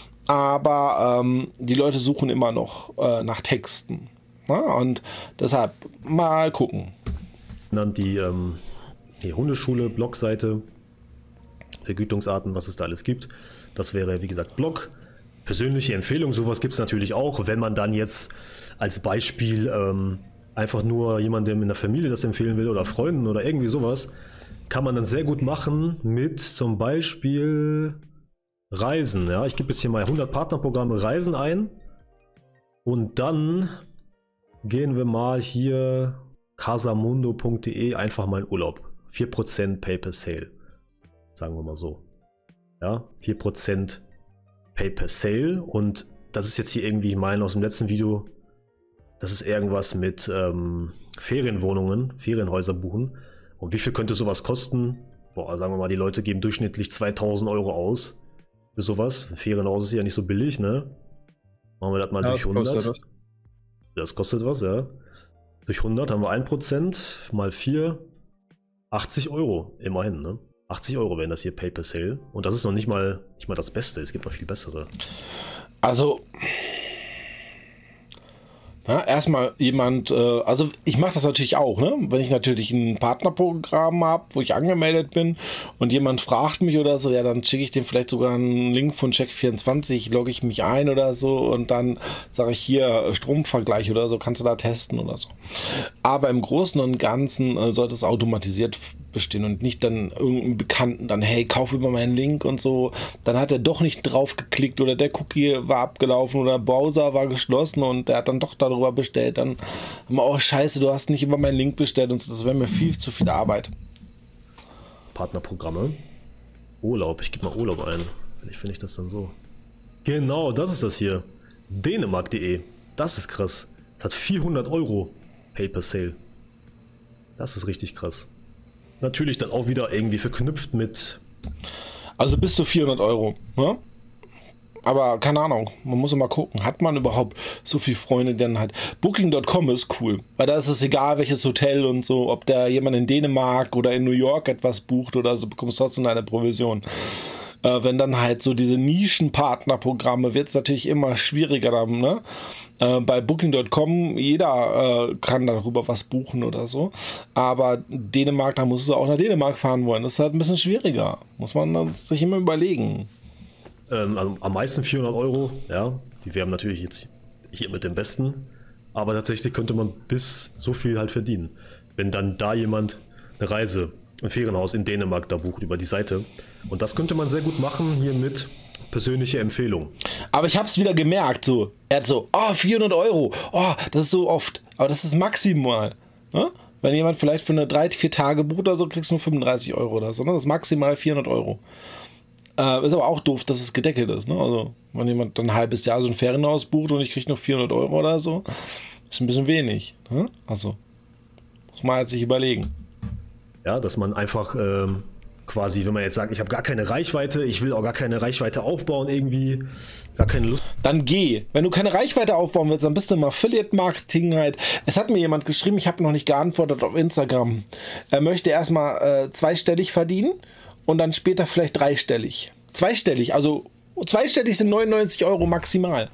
S1: Aber ähm, die Leute suchen immer noch äh, nach Texten. Ja, und deshalb mal gucken.
S2: Dann die, ähm, die Hundeschule, Blogseite. Vergütungsarten, was es da alles gibt. Das wäre, wie gesagt, Blog. Persönliche Empfehlung, sowas gibt es natürlich auch. Wenn man dann jetzt als Beispiel ähm, einfach nur jemandem in der Familie das empfehlen will oder Freunden oder irgendwie sowas, kann man dann sehr gut machen mit zum Beispiel Reisen. Ja? Ich gebe jetzt hier mal hundert Partnerprogramme Reisen ein und dann gehen wir mal hier casamundo punkt de einfach mal in Urlaub. vier Prozent Pay-per-Sale. Sagen wir mal so. Ja, vier Prozent Pay-per-Sale und das ist jetzt hier irgendwie, ich meine, aus dem letzten Video, das ist irgendwas mit ähm, Ferienwohnungen, Ferienhäuser buchen. Und wie viel könnte sowas kosten? Boah, sagen wir mal, die Leute geben durchschnittlich zweitausend Euro aus für sowas. Ein Ferienhaus ist ja nicht so billig, ne? Machen wir das mal ja, durch hundert. Kostet das. das kostet was, ja. Durch hundert haben wir ein Prozent mal vier, achtzig Euro, immerhin, ne? achtzig Euro wären das hier Pay-per-Sale. Und das ist noch nicht mal, nicht mal das Beste. Es gibt noch viel bessere.
S1: Also, ja, erstmal jemand, äh, also ich mache das natürlich auch, ne? Wenn ich natürlich ein Partnerprogramm habe, wo ich angemeldet bin und jemand fragt mich oder so, ja, dann schicke ich dem vielleicht sogar einen Link von Check vierundzwanzig, logge ich mich ein oder so und dann sage ich hier Stromvergleich oder so, kannst du da testen oder so. Aber im Großen und Ganzen äh, sollte es automatisiert bestehen und nicht dann irgendeinen Bekannten dann, hey, kauf über meinen Link und so. Dann hat er doch nicht drauf geklickt oder der Cookie war abgelaufen oder der Browser war geschlossen und der hat dann doch darüber bestellt. Dann haben wir, oh scheiße, du hast nicht über meinen Link bestellt und so. Das wäre mir viel zu viel Arbeit.
S2: Partnerprogramme. Urlaub. Ich gebe mal Urlaub ein. Vielleicht finde ich das dann so. Genau, das ist das hier. Dänemark punkt de. Das ist krass. Das hat vierhundert Euro Pay-per-Sale. Das ist richtig krass. Natürlich dann auch wieder irgendwie verknüpft mit...
S1: Also bis zu vierhundert Euro. Ne? Aber keine Ahnung, man muss immer gucken. Hat man überhaupt so viele Freunde, denn halt... Booking Punkt com ist cool, weil da ist es egal, welches Hotel und so, ob da jemand in Dänemark oder in New York etwas bucht oder so, bekommst du trotzdem eine Provision. Äh, wenn dann halt so diese Nischenpartnerprogramme, wird es natürlich immer schwieriger dann, ne? Äh, bei Booking Punkt com, jeder äh, kann darüber was buchen oder so. Aber Dänemark, da musst du auch nach Dänemark fahren wollen. Das ist halt ein bisschen schwieriger. Muss man sich immer überlegen.
S2: Ähm, also am meisten vierhundert Euro, ja. Die wären natürlich jetzt hier mit dem Besten. Aber tatsächlich könnte man bis so viel halt verdienen. Wenn dann da jemand eine Reise, ein Ferienhaus in Dänemark da bucht über die Seite. Und das könnte man sehr gut machen hier mit persönliche Empfehlung.
S1: Aber ich habe es wieder gemerkt, so. Er hat so, oh, vierhundert Euro. Oh, das ist so oft. Aber das ist maximal. Ne? Wenn jemand vielleicht für eine drei, vier Tage bucht oder so, kriegst du nur fünfunddreißig Euro oder so. Ne? Das ist maximal vierhundert Euro. Äh, ist aber auch doof, dass es gedeckelt ist. Ne? Also, wenn jemand dann ein halbes Jahr so ein Ferienhaus bucht und ich kriege nur vierhundert Euro oder so, ist ein bisschen wenig. Ne? Also, muss man halt sich überlegen.
S2: Ja, dass man einfach ähm, quasi, wenn man jetzt sagt, ich habe gar keine Reichweite, ich will auch gar keine Reichweite aufbauen irgendwie, gar keine Lust.
S1: Dann geh. Wenn du keine Reichweite aufbauen willst, dann bist du im Affiliate-Marketing halt. Es hat mir jemand geschrieben, ich habe noch nicht geantwortet auf Instagram. Er möchte erstmal äh, zweistellig verdienen und dann später vielleicht dreistellig. Zweistellig, also zweistellig sind neunundneunzig Euro maximal.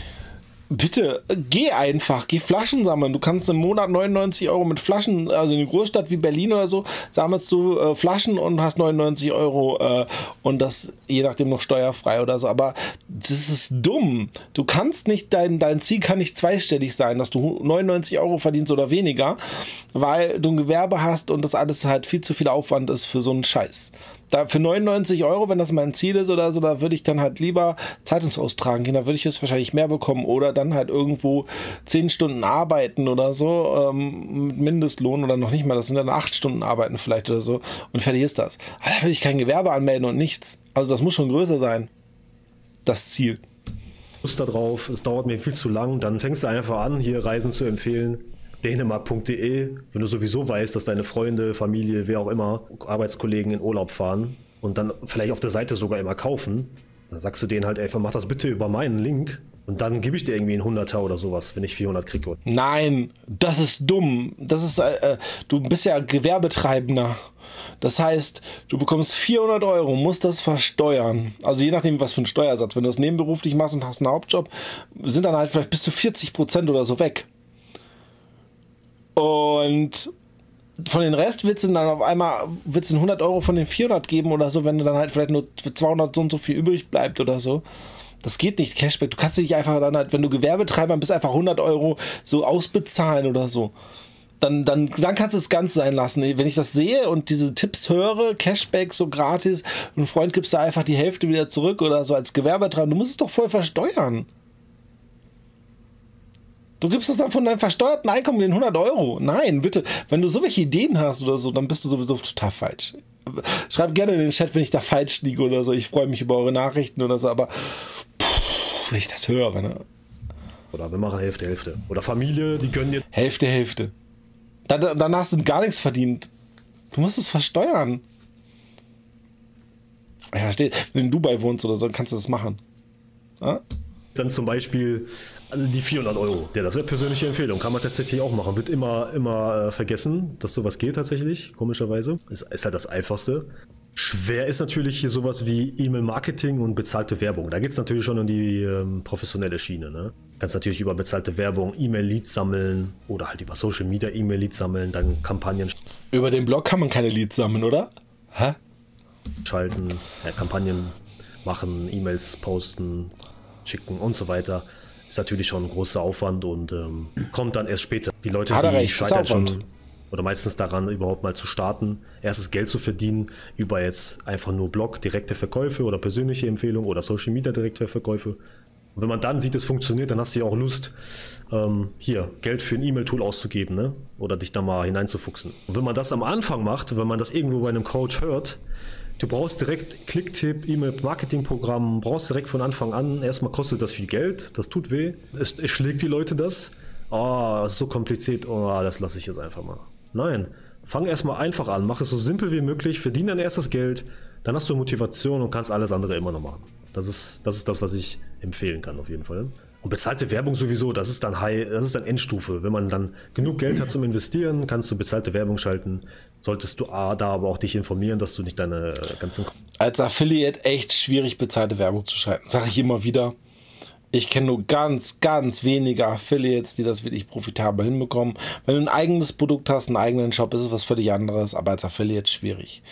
S1: Bitte, geh einfach, geh Flaschen sammeln. Du kannst im Monat neunundneunzig Euro mit Flaschen, also in einer Großstadt wie Berlin oder so, sammelst du äh, Flaschen und hast neunundneunzig Euro äh, und das je nachdem noch steuerfrei oder so. Aber das ist dumm. Du kannst nicht, dein, dein Ziel kann nicht zweistellig sein, dass du neunundneunzig Euro verdienst oder weniger, weil du ein Gewerbe hast und das alles halt viel zu viel Aufwand ist für so einen Scheiß. Da für neunundneunzig Euro, wenn das mein Ziel ist oder so, da würde ich dann halt lieber Zeitungsaustragen gehen, da würde ich jetzt wahrscheinlich mehr bekommen oder dann halt irgendwo zehn Stunden arbeiten oder so, ähm, mit Mindestlohn oder noch nicht mal, das sind dann acht Stunden arbeiten vielleicht oder so und fertig ist das. Aber da würde ich kein Gewerbe anmelden und nichts. Also das muss schon größer sein, das Ziel.
S2: Lust da drauf, es dauert mir viel zu lang, dann fängst du einfach an, hier Reisen zu empfehlen. Dänemark punkt de, wenn du sowieso weißt, dass deine Freunde, Familie, wer auch immer, Arbeitskollegen in Urlaub fahren und dann vielleicht auf der Seite sogar immer kaufen, dann sagst du denen halt einfach, mach das bitte über meinen Link und dann gebe ich dir irgendwie einen Hunderter oder sowas, wenn ich vierhundert kriege.
S1: Nein, das ist dumm. Das ist, äh, du bist ja Gewerbetreibender. Das heißt, du bekommst vierhundert Euro, musst das versteuern. Also je nachdem, was für ein Steuersatz. Wenn du das nebenberuflich machst und hast einen Hauptjob, sind dann halt vielleicht bis zu vierzig Prozent oder so weg. Und von den Rest willst du dann auf einmal willst du hundert Euro von den vierhundert geben oder so, wenn du dann halt vielleicht nur für zweihundert so und so viel übrig bleibt oder so. Das geht nicht, Cashback. Du kannst nicht einfach dann halt, wenn du Gewerbetreiber bist, einfach hundert Euro so ausbezahlen oder so. Dann, dann, dann kannst du es ganz sein lassen. Wenn ich das sehe und diese Tipps höre, Cashback so gratis, und ein Freund gibst du einfach die Hälfte wieder zurück oder so als Gewerbetreiber, du musst es doch voll versteuern. Du gibst es dann von deinem versteuerten Einkommen den hundert Euro. Nein, bitte. Wenn du so welche Ideen hast oder so, dann bist du sowieso total falsch. Schreib gerne in den Chat, wenn ich da falsch liege oder so. Ich freue mich über eure Nachrichten oder so, aber pff, wenn ich das höre, ne?
S2: Oder wir machen Hälfte, Hälfte. Oder Familie, die gönnen dir...
S1: Hälfte, Hälfte. Dann, dann hast du gar nichts verdient. Du musst es versteuern. Ja, verstehe. Wenn du in Dubai wohnst oder so, dann kannst du das machen. Ja?
S2: Dann zum Beispiel die vierhundert Euro. Ja, das wäre persönliche Empfehlung. Kann man tatsächlich auch machen. Wird immer, immer äh, vergessen, dass sowas geht tatsächlich, komischerweise. Ist, ist halt das Einfachste. Schwer ist natürlich hier sowas wie E-Mail-Marketing und bezahlte Werbung. Da geht es natürlich schon um die ähm, professionelle Schiene. Ne? Du kannst natürlich über bezahlte Werbung E-Mail-Leads sammeln oder halt über Social Media E-Mail-Leads sammeln, dann Kampagnen...
S1: Über den Blog kann man keine Leads sammeln, oder? Hä?
S2: Schalten, ja, Kampagnen machen, E-Mails posten, schicken und so weiter. Ist natürlich schon ein großer Aufwand und ähm, kommt dann erst später. Die Leute,
S1: Hat er
S2: die
S1: recht,
S2: scheitern schon oder meistens daran, überhaupt mal zu starten, erstes Geld zu verdienen, über jetzt einfach nur Blog, direkte Verkäufe oder persönliche Empfehlungen oder Social Media direkte Verkäufe. Und wenn man dann sieht, es funktioniert, dann hast du ja auch Lust, ähm, hier Geld für ein E-Mail-Tool auszugeben, ne? Oder dich da mal hineinzufuchsen. Und wenn man das am Anfang macht, wenn man das irgendwo bei einem Coach hört, du brauchst direkt Klicktipp, E-Mail-Marketing-Programm, brauchst direkt von Anfang an, erstmal kostet das viel Geld, das tut weh, es, es schlägt die Leute das, oh, das ist so kompliziert, oh, das lasse ich jetzt einfach mal. Nein, fang erstmal einfach an, mach es so simpel wie möglich, verdiene dein erstes Geld, dann hast du Motivation und kannst alles andere immer noch machen. Das ist das, ist das was ich empfehlen kann auf jeden Fall. Und bezahlte Werbung sowieso, das ist dann High, das ist dann Endstufe. Wenn man dann genug Geld hat zum Investieren, kannst du bezahlte Werbung schalten. Solltest du ah, da aber auch dich informieren, dass du nicht deine ganzen...
S1: Als Affiliate echt schwierig, bezahlte Werbung zu schalten. Sage ich immer wieder. Ich kenne nur ganz, ganz wenige Affiliates, die das wirklich profitabel hinbekommen. Wenn du ein eigenes Produkt hast, einen eigenen Shop, ist es was völlig anderes, aber als Affiliate schwierig.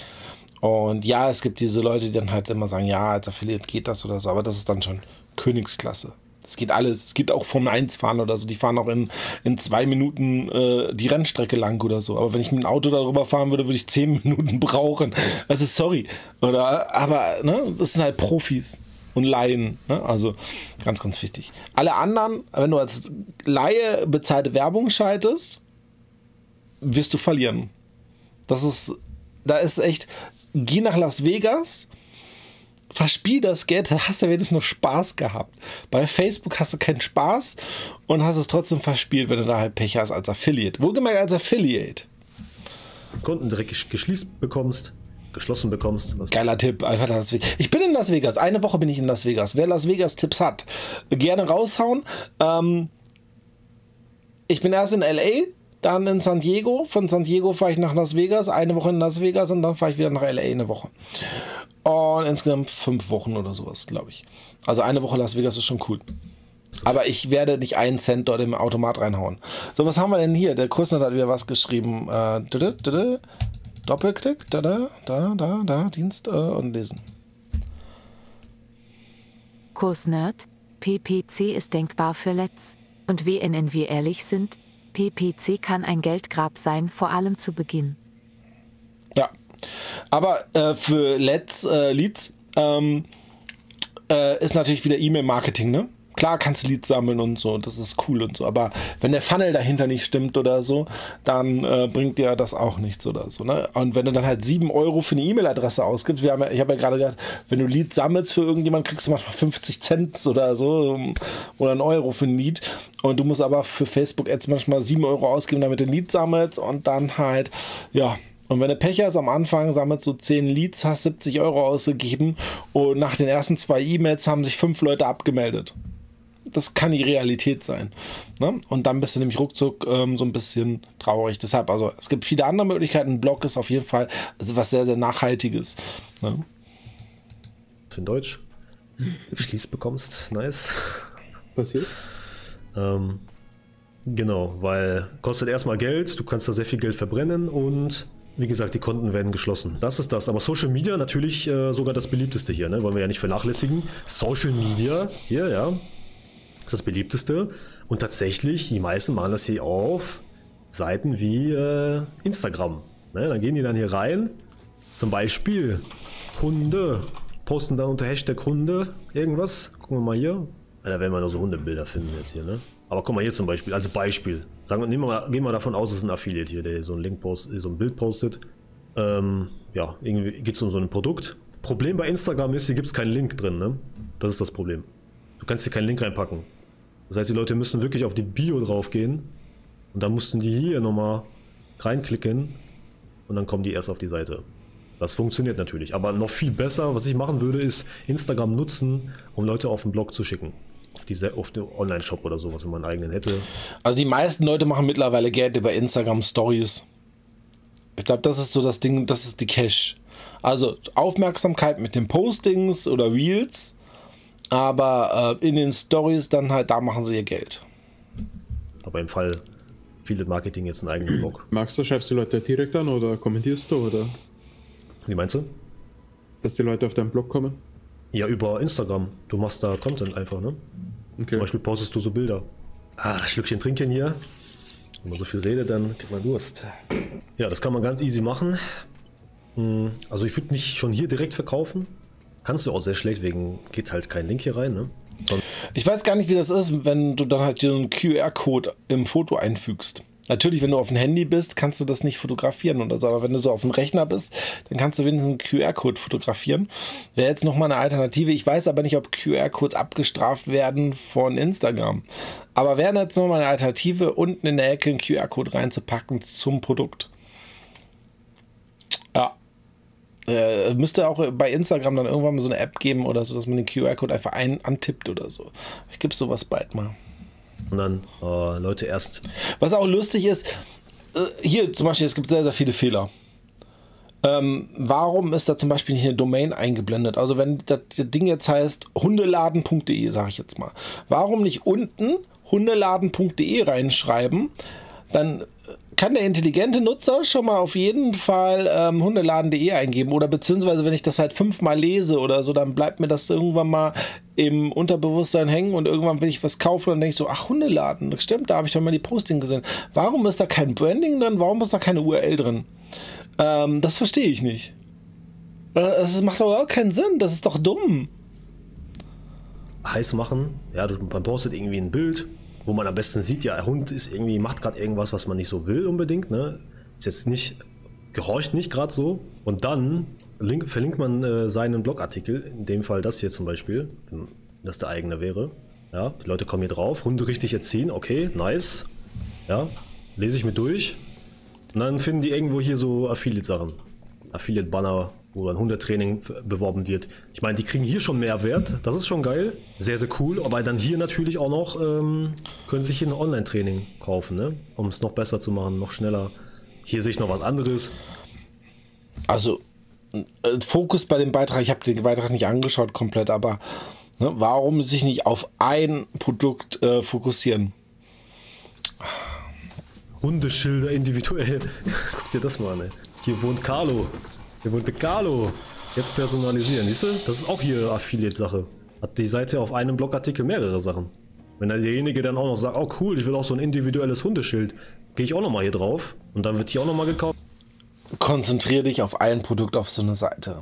S1: Und ja, es gibt diese Leute, die dann halt immer sagen, ja, als Affiliate geht das oder so, aber das ist dann schon Königsklasse. Es geht alles. Es geht auch Formel eins fahren oder so. Die fahren auch in, in zwei Minuten äh, die Rennstrecke lang oder so. Aber wenn ich mit dem Auto darüber fahren würde, würde ich zehn Minuten brauchen. Also sorry. Oder, aber ne, das sind halt Profis. und Laien. Ne? Also ganz, ganz wichtig. Alle anderen, wenn du als Laie bezahlte Werbung schaltest, wirst du verlieren. Das ist, da ist echt, geh nach Las Vegas, verspiel das Geld, da hast du wenigstens noch Spaß gehabt. Bei Facebook hast du keinen Spaß und hast es trotzdem verspielt, wenn du da halt Pech hast als Affiliate. Wohlgemerkt als Affiliate.
S2: Konten direkt geschließt bekommst, geschlossen bekommst. Was
S1: Geiler Tipp, einfach Las Vegas. Ich bin in Las Vegas, eine Woche bin ich in Las Vegas. Wer Las Vegas Tipps hat, gerne raushauen. Ähm, ich bin erst in L A, dann in San Diego. Von San Diego fahre ich nach Las Vegas, eine Woche in Las Vegas und dann fahre ich wieder nach L A eine Woche. Und insgesamt fünf Wochen oder sowas, glaube ich. Also eine Woche Las Vegas ist schon cool. Aber ich werde nicht einen Cent dort im Automat reinhauen. So, was haben wir denn hier? Der Kursnot hat wieder was geschrieben. Äh, dada, dada, Doppelklick, da, da, da, da, da, Dienst äh, und lesen.
S4: Kursnerd, P P C ist denkbar für Let's. Und wenn wir ehrlich sind, P P C kann ein Geldgrab sein, vor allem zu Beginn.
S1: Ja, aber äh, für Let's äh, Leads ähm, äh, ist natürlich wieder E-Mail-Marketing, ne? Klar kannst du Leads sammeln und so, das ist cool und so, aber wenn der Funnel dahinter nicht stimmt oder so, dann äh, bringt dir das auch nichts oder so, ne? Und wenn du dann halt sieben Euro für eine E-Mail-Adresse ausgibst, wir haben ja, ich habe ja gerade gesagt, wenn du Leads sammelst für irgendjemanden, kriegst du manchmal fünfzig Cent oder so oder einen Euro für ein Lead und du musst aber für Facebook-Ads manchmal sieben Euro ausgeben, damit du ein Lead sammelst und dann halt, ja. Und wenn du Pech hast, am Anfang sammelst du zehn Leads, hast siebzig Euro ausgegeben und nach den ersten zwei E-Mails haben sich fünf Leute abgemeldet. Das kann die Realität sein. Ne? Und dann bist du nämlich ruckzuck ähm, so ein bisschen traurig. Deshalb, also es gibt viele andere Möglichkeiten. Ein Blog ist auf jeden Fall also was sehr, sehr Nachhaltiges. Ne?
S2: in Deutsch geschließt bekommst. Nice.
S3: Passiert?
S2: ähm, genau, weil kostet erstmal Geld, du kannst da sehr viel Geld verbrennen und wie gesagt, die Konten werden geschlossen. Das ist das. Aber Social Media natürlich äh, sogar das beliebteste hier, ne? Wollen wir ja nicht vernachlässigen. Social Media, hier, ja, ist das beliebteste. Und tatsächlich, die meisten machen das hier auf Seiten wie äh, Instagram. Ne? Dann gehen die dann hier rein. Zum Beispiel Hunde. Posten da unter Hashtag Hunde irgendwas. Gucken wir mal hier. Da werden wir nur so Hundebilder finden jetzt hier, ne? Aber guck mal hier zum Beispiel, als Beispiel. Sagen wir, nehmen wir mal, gehen wir davon aus, es ist ein Affiliate hier, der so ein Link postet, so ein Bild postet. Ähm, ja, irgendwie geht es um so ein Produkt. Problem bei Instagram ist, hier gibt es keinen Link drin, ne? Das ist das Problem. Du kannst hier keinen Link reinpacken. Das heißt, die Leute müssen wirklich auf die Bio drauf gehen und dann mussten die hier nochmal reinklicken und dann kommen die erst auf die Seite. Das funktioniert natürlich, aber noch viel besser, was ich machen würde, ist Instagram nutzen, um Leute auf den Blog zu schicken. Auf, diese, auf den Online-Shop oder sowas, wenn man einen eigenen hätte.
S1: Also die meisten Leute machen mittlerweile Geld über Instagram Stories. Ich glaube, das ist so das Ding, das ist die Cash. Also Aufmerksamkeit mit den Postings oder Reels, aber äh, in den Stories dann halt, da machen sie ihr Geld.
S2: Aber im Fall Affiliate Marketing jetzt einen eigenen Blog.
S3: Magst du, schreibst du die Leute direkt an oder kommentierst du, oder
S2: Wie meinst du?
S3: dass die Leute auf deinen Blog kommen?
S2: Ja, über Instagram. Du machst da Content einfach, ne?
S3: Okay.
S2: Zum Beispiel postest du so Bilder. Ah, Schlückchen trinken hier. Wenn man so viel redet, dann kriegt man Durst. Ja, das kann man ganz easy machen. Also ich würde nicht schon hier direkt verkaufen. Kannst du auch sehr schlecht, wegen geht halt kein Link hier rein, ne? Sondern
S1: Ich weiß gar nicht, wie das ist, wenn du dann halt so einen Q R-Code im Foto einfügst. Natürlich, wenn du auf dem Handy bist, kannst du das nicht fotografieren oder so, aber wenn du so auf dem Rechner bist, dann kannst du wenigstens einen Q R-Code fotografieren. Wäre jetzt nochmal eine Alternative. Ich weiß aber nicht, ob Q R-Codes abgestraft werden von Instagram. Aber wäre jetzt nochmal eine Alternative, unten in der Ecke einen Q R-Code reinzupacken zum Produkt. Ja. Äh, müsste auch bei Instagram dann irgendwann mal so eine App geben oder so, dass man den Q R-Code einfach ein antippt oder so. Ich gebe sowas bald mal.
S2: und dann äh, Leute erst.
S1: Was auch lustig ist, äh, hier zum Beispiel, es gibt sehr, sehr viele Fehler. Ähm, warum ist da zum Beispiel nicht eine Domain eingeblendet? Also wenn das Ding jetzt heißt hundeladen punkt de, sage ich jetzt mal. Warum nicht unten hundeladen punkt de reinschreiben? Dann kann der intelligente Nutzer schon mal auf jeden Fall ähm, hundeladen punkt de eingeben oder beziehungsweise wenn ich das halt fünfmal lese oder so, dann bleibt mir das irgendwann mal im Unterbewusstsein hängen und irgendwann will ich was kaufen und denke ich so, ach, Hundeladen, das stimmt, da habe ich doch mal die Posting gesehen. Warum ist da kein Branding drin? Warum ist da keine U R L drin? Ähm, das verstehe ich nicht. Das macht doch überhaupt keinen Sinn, das ist doch dumm.
S2: heiß machen. Ja, du, man postet irgendwie ein Bild, wo man am besten sieht, ja, der Hund ist irgendwie, macht gerade irgendwas, was man nicht so will unbedingt, ne? Ist jetzt nicht, gehorcht nicht gerade so. Und dann link, verlinkt man äh, seinen Blogartikel, in dem Fall das hier zum Beispiel, wenn das der eigene wäre. Ja, die Leute kommen hier drauf, Hunde richtig erziehen, okay, nice. Ja, lese ich mir durch. Und dann finden die irgendwo hier so Affiliate-Sachen. Affiliate-Banner, wo ein Hundetraining beworben wird. Ich meine, die kriegen hier schon Mehrwert, das ist schon geil, sehr, sehr cool, aber dann hier natürlich auch noch, ähm, können sich hier ein Online-Training kaufen, ne? Um es noch besser zu machen, noch schneller. Hier sehe ich noch was anderes.
S1: Also, äh, Fokus bei dem Beitrag, ich habe den Beitrag nicht angeschaut komplett, aber ne, warum sich nicht auf ein Produkt äh, fokussieren?
S2: Hundeschilder individuell. Guck dir das mal an, ey. Hier wohnt Carlo. Hier wohnt der Carlo. Jetzt personalisieren, siehst du? Das ist auch hier Affiliate-Sache. Hat die Seite auf einem Blogartikel mehrere Sachen. Wenn derjenige dann auch noch sagt, oh cool, ich will auch so ein individuelles Hundeschild, gehe ich auch nochmal hier drauf und dann wird hier auch nochmal gekauft.
S1: Konzentriere dich auf ein Produkt auf so eine Seite.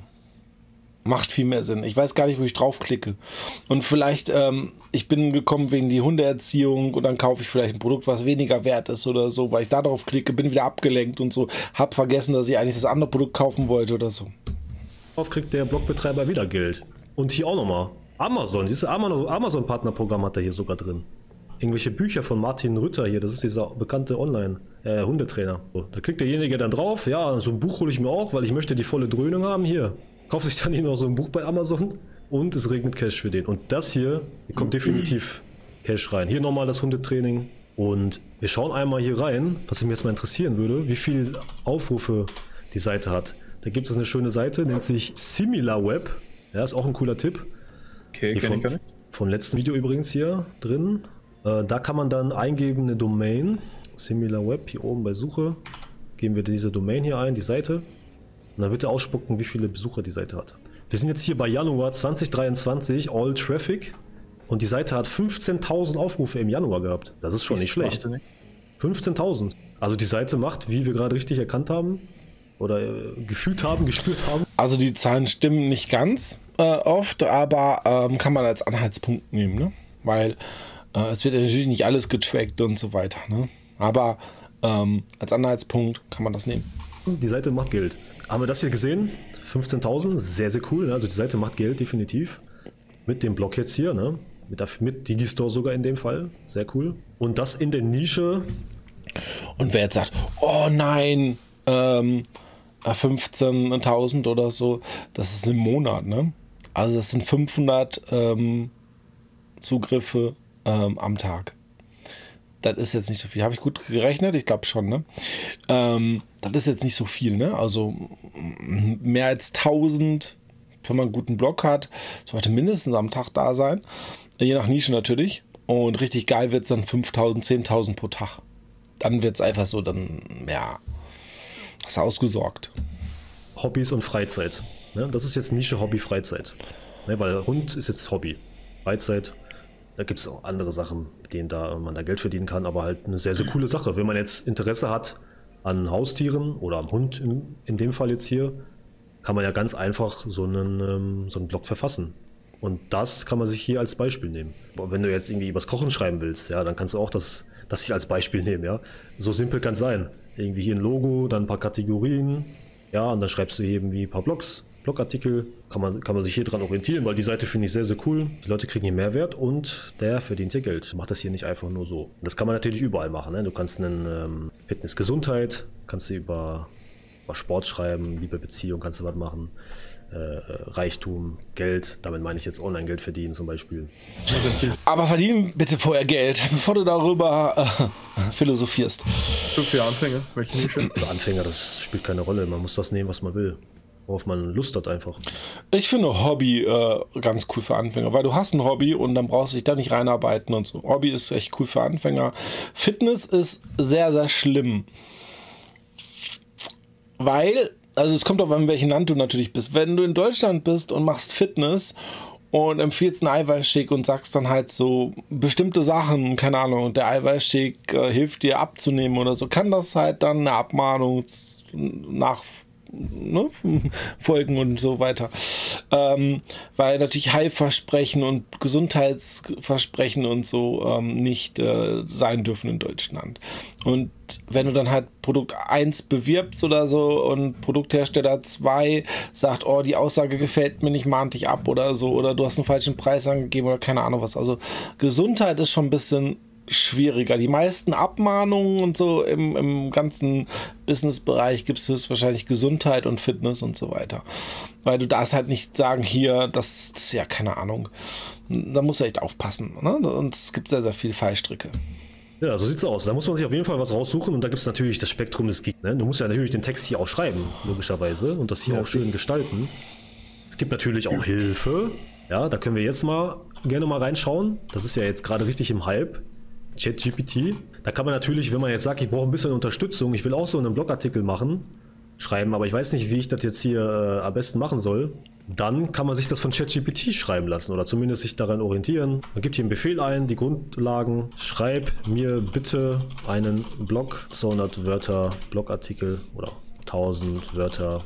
S1: Macht viel mehr Sinn. Ich weiß gar nicht, wo ich draufklicke. Und vielleicht, ähm, ich bin gekommen wegen die Hundeerziehung und dann kaufe ich vielleicht ein Produkt, was weniger wert ist oder so, weil ich da drauf klicke, bin wieder abgelenkt und so, hab vergessen, dass ich eigentlich das andere Produkt kaufen wollte oder so.
S2: Darauf kriegt der Blogbetreiber wieder Geld. Und hier auch nochmal. Amazon, dieses Amazon-Partnerprogramm hat er hier sogar drin. Irgendwelche Bücher von Martin Rütter hier, das ist dieser bekannte Online-Hundetrainer. So, da klickt derjenige dann drauf, ja, so ein Buch hole ich mir auch, weil ich möchte die volle Dröhnung haben, hier. Kauft sich dann hier noch so ein Buch bei Amazon und es regnet Cash für den. Und das hier, hier kommt definitiv Cash rein. Hier nochmal das Hundetraining und wir schauen einmal hier rein, was mich jetzt mal interessieren würde, wie viele Aufrufe die Seite hat. Da gibt es eine schöne Seite, nennt sich SimilarWeb. Ja, ist auch ein cooler Tipp.
S3: Okay,
S2: Hier
S3: kenn ich
S2: von,
S3: gar nicht.
S2: von letzten Video übrigens hier drin. Äh, da kann man dann eingeben eine Domain. SimilarWeb, hier oben bei Suche. Geben wir diese Domain hier ein, die Seite. Und dann wird er ausspucken, wie viele Besucher die Seite hat. Wir sind jetzt hier bei Januar zwanzig dreiundzwanzig, All Traffic. Und die Seite hat fünfzehntausend Aufrufe im Januar gehabt. Das ist schon nicht schlecht. fünfzehntausend. Also die Seite macht, wie wir gerade richtig erkannt haben, oder äh, gefühlt haben, gespürt haben.
S1: Also die Zahlen stimmen nicht ganz äh, oft, aber ähm, kann man als Anhaltspunkt nehmen, ne? Weil äh, es wird ja natürlich nicht alles getrackt und so weiter, ne? Aber ähm, als Anhaltspunkt kann man das nehmen.
S2: Die Seite macht Geld. Haben wir das hier gesehen? fünfzehntausend, sehr, sehr cool. Ne? Also die Seite macht Geld, definitiv. Mit dem Blog jetzt hier, ne? Mit, der, mit Digistore sogar in dem Fall. Sehr cool. Und das in der Nische.
S1: Und wer jetzt sagt, oh nein, ähm, fünfzehntausend oder so, das ist im Monat, ne? Also das sind fünfhundert ähm, Zugriffe ähm, am Tag. Das ist jetzt nicht so viel. Habe ich gut gerechnet? Ich glaube schon, ne? Ähm, das ist jetzt nicht so viel, ne? Also mehr als tausend, wenn man einen guten Blog hat, sollte mindestens am Tag da sein. Je nach Nische natürlich. Und richtig geil wird es dann fünftausend, zehntausend pro Tag. Dann wird es einfach so, dann, ja, hast du ausgesorgt.
S2: Hobbys und Freizeit. Ne? Das ist jetzt Nische Hobby, Freizeit. Ne? Weil Hund ist jetzt Hobby. Freizeit. Da gibt es auch andere Sachen, mit denen da man da Geld verdienen kann, aber halt eine sehr, sehr coole Sache. Wenn man jetzt Interesse hat an Haustieren oder am Hund in, in dem Fall jetzt hier, kann man ja ganz einfach so einen, ähm, so einen Blog verfassen. Und das kann man sich hier als Beispiel nehmen. Aber wenn du jetzt irgendwie übers Kochen schreiben willst, ja, dann kannst du auch das, das hier als Beispiel nehmen, ja. So simpel kann es sein. Irgendwie hier ein Logo, dann ein paar Kategorien, ja, und dann schreibst du hier eben wie ein paar Blogs. Blogartikel, kann man, kann man sich hier dran orientieren, weil die Seite finde ich sehr, sehr cool. Die Leute kriegen hier Mehrwert und der verdient hier Geld. Macht das hier nicht einfach nur so. Und das kann man natürlich überall machen. Ne? Du kannst einen ähm, Fitness, Gesundheit, kannst du über, über Sport schreiben, Liebe, Beziehung, kannst du was machen. Äh, Reichtum, Geld, damit meine ich jetzt Online-Geld verdienen zum Beispiel.
S1: Aber verdienen bitte vorher Geld, bevor du darüber äh, philosophierst.
S3: So für Anfänger, welche Nische?
S2: Für Anfänger, das spielt keine Rolle. Man muss das nehmen, was man will. Worauf man Lust hat einfach.
S1: Ich finde Hobby äh, ganz cool für Anfänger, weil du hast ein Hobby und dann brauchst du dich da nicht reinarbeiten und so. Hobby ist echt cool für Anfänger. Fitness ist sehr, sehr schlimm. Weil, also es kommt auf an, welchem Land du natürlich bist. Wenn du in Deutschland bist und machst Fitness und empfiehlst einen Eiweißshake und sagst dann halt so bestimmte Sachen, keine Ahnung, und der Eiweißshake äh, hilft dir abzunehmen oder so, kann das halt dann eine Abmahnung nach ne, folgen und so weiter. Ähm, weil natürlich Heilversprechen und Gesundheitsversprechen und so ähm, nicht äh, sein dürfen in Deutschland. Und wenn du dann halt Produkt eins bewirbst oder so und Produkthersteller zwei sagt, oh, die Aussage gefällt mir nicht, mahnt dich ab oder so, oder du hast einen falschen Preis angegeben oder keine Ahnung was. Also Gesundheit ist schon ein bisschen schwieriger. Die meisten Abmahnungen und so im, im ganzen Businessbereich gibt es höchstwahrscheinlich Gesundheit und Fitness und so weiter. Weil du darfst halt nicht sagen, hier, das ist ja keine Ahnung. Da musst du echt aufpassen. Ne? Und es gibt sehr, sehr viele Fallstricke.
S2: Ja, so sieht's aus. Da muss man sich auf jeden Fall was raussuchen und da gibt es natürlich das Spektrum des Geeks. Ne? Du musst ja natürlich den Text hier auch schreiben, logischerweise, und das hier ja auch schön gestalten. Es gibt natürlich auch Hilfe. Ja, da können wir jetzt mal gerne mal reinschauen. Das ist ja jetzt gerade richtig im Hype. ChatGPT. Da kann man natürlich, wenn man jetzt sagt, ich brauche ein bisschen Unterstützung, ich will auch so einen Blogartikel machen, schreiben, aber ich weiß nicht, wie ich das jetzt hier äh, am besten machen soll, dann kann man sich das von ChatGPT schreiben lassen oder zumindest sich daran orientieren. Man gibt hier einen Befehl ein, die Grundlagen, schreib mir bitte einen Blog, zweihundert Wörter Blogartikel oder tausend Wörter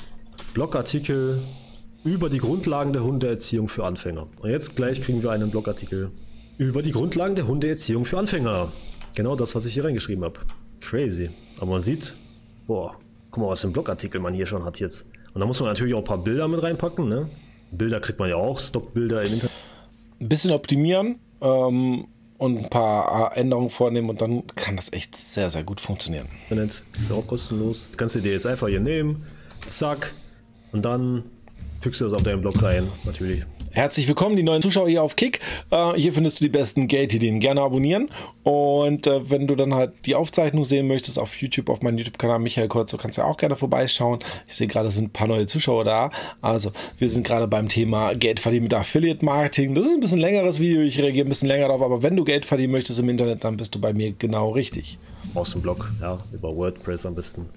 S2: Blogartikel über die Grundlagen der Hundeerziehung für Anfänger. Und jetzt gleich kriegen wir einen Blogartikel über die Grundlagen der Hundeerziehung für Anfänger. Genau das, was ich hier reingeschrieben habe. Crazy. Aber man sieht, boah, guck mal, was für ein Blogartikel man hier schon hat jetzt. Und da muss man natürlich auch ein paar Bilder mit reinpacken, ne? Bilder kriegt man ja auch, Stockbilder im Internet.
S1: Ein bisschen optimieren ähm, und ein paar Änderungen vornehmen und dann kann das echt sehr, sehr gut funktionieren.
S2: Internet ist ja auch kostenlos. Das kannst du dir jetzt einfach hier nehmen, zack, und dann fügst du das auf deinen Blog rein, natürlich.
S1: Herzlich willkommen, die neuen Zuschauer hier auf Kick. Äh, hier findest du die besten Geldideen. Gerne abonnieren. Und äh, wenn du dann halt die Aufzeichnung sehen möchtest auf YouTube, auf meinem YouTube-Kanal Michael Kurz, so kannst du ja auch gerne vorbeischauen. Ich sehe gerade, es sind ein paar neue Zuschauer da. Also, wir sind gerade beim Thema Geld verdienen mit Affiliate Marketing. Das ist ein bisschen längeres Video, ich reagiere ein bisschen länger darauf, aber wenn du Geld verdienen möchtest im Internet, dann bist du bei mir genau richtig.
S2: Aus dem Blog, ja, über WordPress am besten.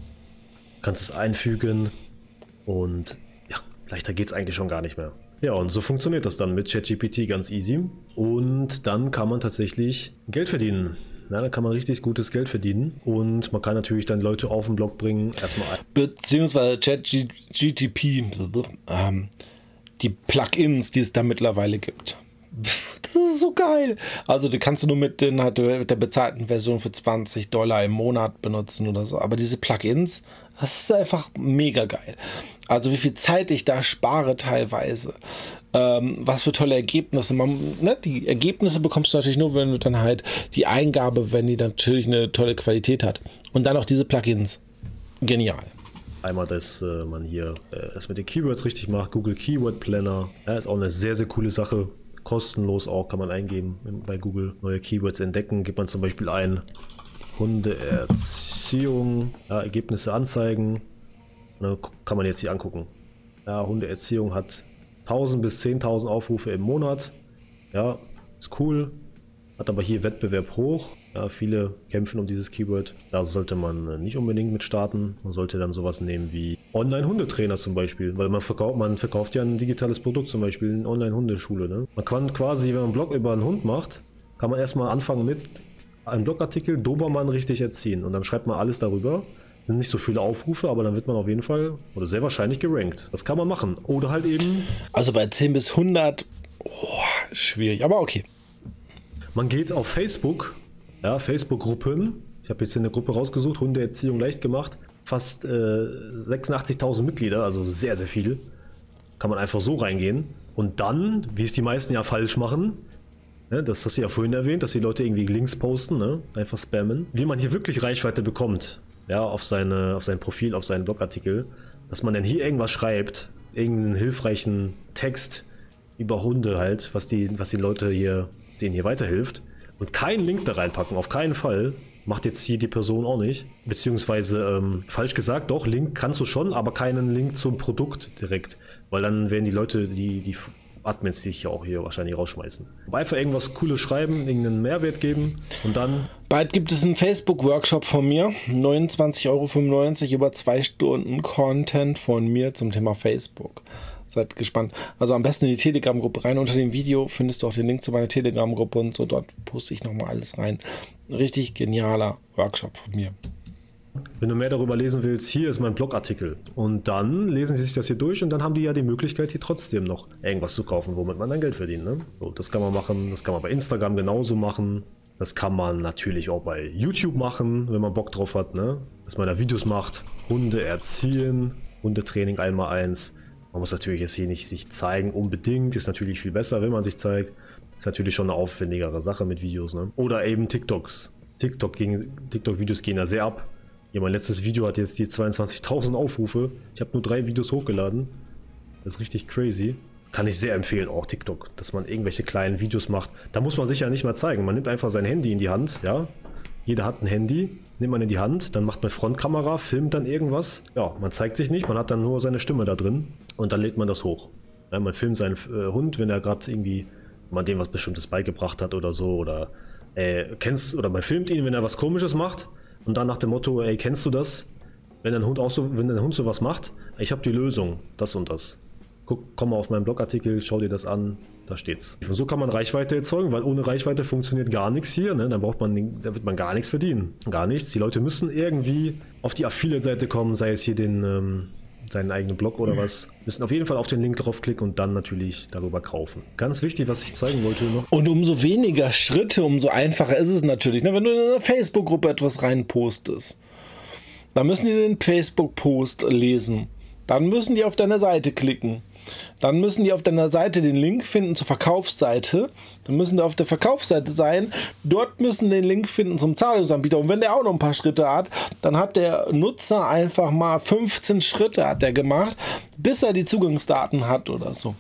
S2: Kannst es einfügen und ja, leichter geht es eigentlich schon gar nicht mehr. Ja, und so funktioniert das dann mit ChatGPT ganz easy. Und dann kann man tatsächlich Geld verdienen. Ja, da kann man richtig gutes Geld verdienen. Und man kann natürlich dann Leute auf den Blog bringen. Erstmal
S1: Beziehungsweise ChatGPT, ähm, die Plugins, die es da mittlerweile gibt. Das ist so geil. Also die kannst du nur mit, den, halt, mit der bezahlten Version für zwanzig Dollar im Monat benutzen oder so. Aber diese Plugins, das ist einfach mega geil. Also wie viel Zeit ich da spare teilweise. Ähm, was für tolle Ergebnisse. Man, ne, die Ergebnisse bekommst du natürlich nur, wenn du dann halt die Eingabe, wenn die natürlich eine tolle Qualität hat. Und dann auch diese Plugins. Genial.
S2: Einmal, dass äh, man hier äh, das mit den Keywords richtig macht. Google Keyword Planner. Ja, ist auch eine sehr, sehr coole Sache. Kostenlos auch, kann man eingeben bei Google. Neue Keywords entdecken. Gibt man zum Beispiel ein Hundeerziehung, ja, Ergebnisse anzeigen. Und dann kann man jetzt hier angucken. Ja, Hundeerziehung hat tausend bis zehntausend Aufrufe im Monat. Ja, ist cool. Hat aber hier Wettbewerb hoch. Ja, viele kämpfen um dieses Keyword. Da sollte man nicht unbedingt mit starten. Man sollte dann sowas nehmen wie Online-Hundetrainer zum Beispiel. Weil man verkauft, man verkauft ja ein digitales Produkt, zum Beispiel eine Online-Hundeschule. Ne? Man kann quasi, wenn man einen Blog über einen Hund macht, kann man erstmal anfangen mit einem Blogartikel Dobermann richtig erziehen. Und dann schreibt man alles darüber. Sind nicht so viele Aufrufe, aber dann wird man auf jeden Fall oder sehr wahrscheinlich gerankt. Das kann man machen. Oder halt eben...
S1: Also bei zehn bis hundert, oh, schwierig, aber okay.
S2: Man geht auf Facebook, ja, Facebook-Gruppen. Ich habe jetzt hier eine Gruppe rausgesucht, Hundeerziehung leicht gemacht. Fast äh, sechsundachtzigtausend Mitglieder, also sehr, sehr viel. Kann man einfach so reingehen. Und dann, wie es die meisten ja falsch machen, ne, das hast du ja vorhin erwähnt, dass die Leute irgendwie Links posten, ne, einfach spammen. Wie man hier wirklich Reichweite bekommt, ja, auf, seine, auf sein Profil, auf seinen Blogartikel, dass man dann hier irgendwas schreibt, irgendeinen hilfreichen Text über Hunde halt, was die, was die Leute hier, denen hier weiterhilft und keinen Link da reinpacken, auf keinen Fall, macht jetzt hier die Person auch nicht, beziehungsweise ähm, falsch gesagt, doch, Link kannst du schon, aber keinen Link zum Produkt direkt, weil dann werden die Leute, die, die Admins dich ja auch hier wahrscheinlich rausschmeißen. Aber einfach irgendwas Cooles schreiben, irgendeinen Mehrwert geben und dann...
S1: Bald gibt es einen Facebook-Workshop von mir, neunundzwanzig Euro fünfundneunzig, über zwei Stunden Content von mir zum Thema Facebook. Seid gespannt. Also am besten in die Telegram-Gruppe rein. Unter dem Video findest du auch den Link zu meiner Telegram-Gruppe und so. Dort poste ich nochmal alles rein. Richtig genialer Workshop von mir.
S2: Wenn du mehr darüber lesen willst, hier ist mein Blogartikel. Und dann lesen sie sich das hier durch und dann haben die ja die Möglichkeit, hier trotzdem noch irgendwas zu kaufen, womit man dann Geld verdient. Ne? So, das kann man machen, das kann man bei Instagram genauso machen. Das kann man natürlich auch bei YouTube machen, wenn man Bock drauf hat, ne? Dass man da Videos macht. Hunde erziehen, Hundetraining einmal eins. Man muss natürlich jetzt hier nicht sich zeigen unbedingt. Ist natürlich viel besser, wenn man sich zeigt. Ist natürlich schon eine aufwendigere Sache mit Videos, ne? Oder eben TikToks. TikTok ging, TikTok-Videos gehen da sehr ab. Ja, mein letztes Video hat jetzt die zweiundzwanzigtausend Aufrufe. Ich habe nur drei Videos hochgeladen. Das ist richtig crazy. Kann ich sehr empfehlen, auch TikTok, dass man irgendwelche kleinen Videos macht. Da muss man sich ja nicht mal zeigen. Man nimmt einfach sein Handy in die Hand, ja. Jeder hat ein Handy, nimmt man in die Hand, dann macht man Frontkamera, filmt dann irgendwas. Ja, man zeigt sich nicht, man hat dann nur seine Stimme da drin und dann lädt man das hoch. Ja, man filmt seinen äh, Hund, wenn er gerade irgendwie, wenn man dem was Bestimmtes beigebracht hat oder so, oder äh, kennst, oder man filmt ihn, wenn er was Komisches macht und dann nach dem Motto, ey, kennst du das? Wenn ein Hund auch so, wenn ein Hund sowas macht, ich habe die Lösung, das und das. Guck, komm mal auf meinen Blogartikel, schau dir das an, da steht's. Und so kann man Reichweite erzeugen, weil ohne Reichweite funktioniert gar nichts hier, ne? Dann braucht man, da wird man gar nichts verdienen. Gar nichts. Die Leute müssen irgendwie auf die Affiliate-Seite kommen, sei es hier den, ähm, seinen eigenen Blog oder was. Müssen auf jeden Fall auf den Link draufklicken und dann natürlich darüber kaufen. Ganz wichtig, was ich zeigen wollte noch.
S1: Und umso weniger Schritte, umso einfacher ist es natürlich, ne? Wenn du in eine Facebook-Gruppe etwas reinpostest, dann müssen die den Facebook-Post lesen. Dann müssen die auf deine Seite klicken. Dann müssen die auf deiner Seite den Link finden zur Verkaufsseite. Dann müssen die auf der Verkaufsseite sein. Dort müssen den Link finden zum Zahlungsanbieter. Und wenn der auch noch ein paar Schritte hat, dann hat der Nutzer einfach mal fünfzehn Schritte hat er gemacht, bis er die Zugangsdaten hat oder so.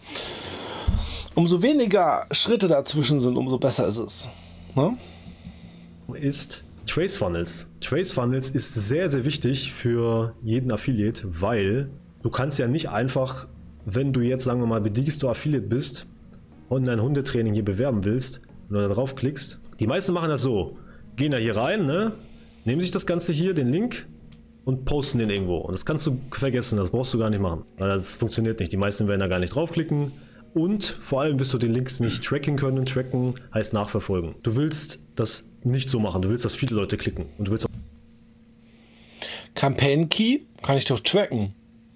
S1: Umso weniger Schritte dazwischen sind, umso besser ist es. Ne?
S2: Ist Trace Funnels. Trace Funnels ist sehr, sehr wichtig für jeden Affiliate, weil du kannst ja nicht einfach, wenn du jetzt, sagen wir mal, bei Digistore Affiliate bist und ein Hundetraining hier bewerben willst und du da drauf klickst. Die meisten machen das so. Gehen da hier rein, ne? Nehmen sich das Ganze hier, den Link und posten den irgendwo. Und das kannst du vergessen, das brauchst du gar nicht machen. Weil das funktioniert nicht. Die meisten werden da gar nicht draufklicken. Und vor allem wirst du den Links nicht tracken können. Tracken heißt nachverfolgen. Du willst das nicht so machen. Du willst, dass viele Leute klicken. Und du willst auch
S1: Campaign Key kann ich doch tracken.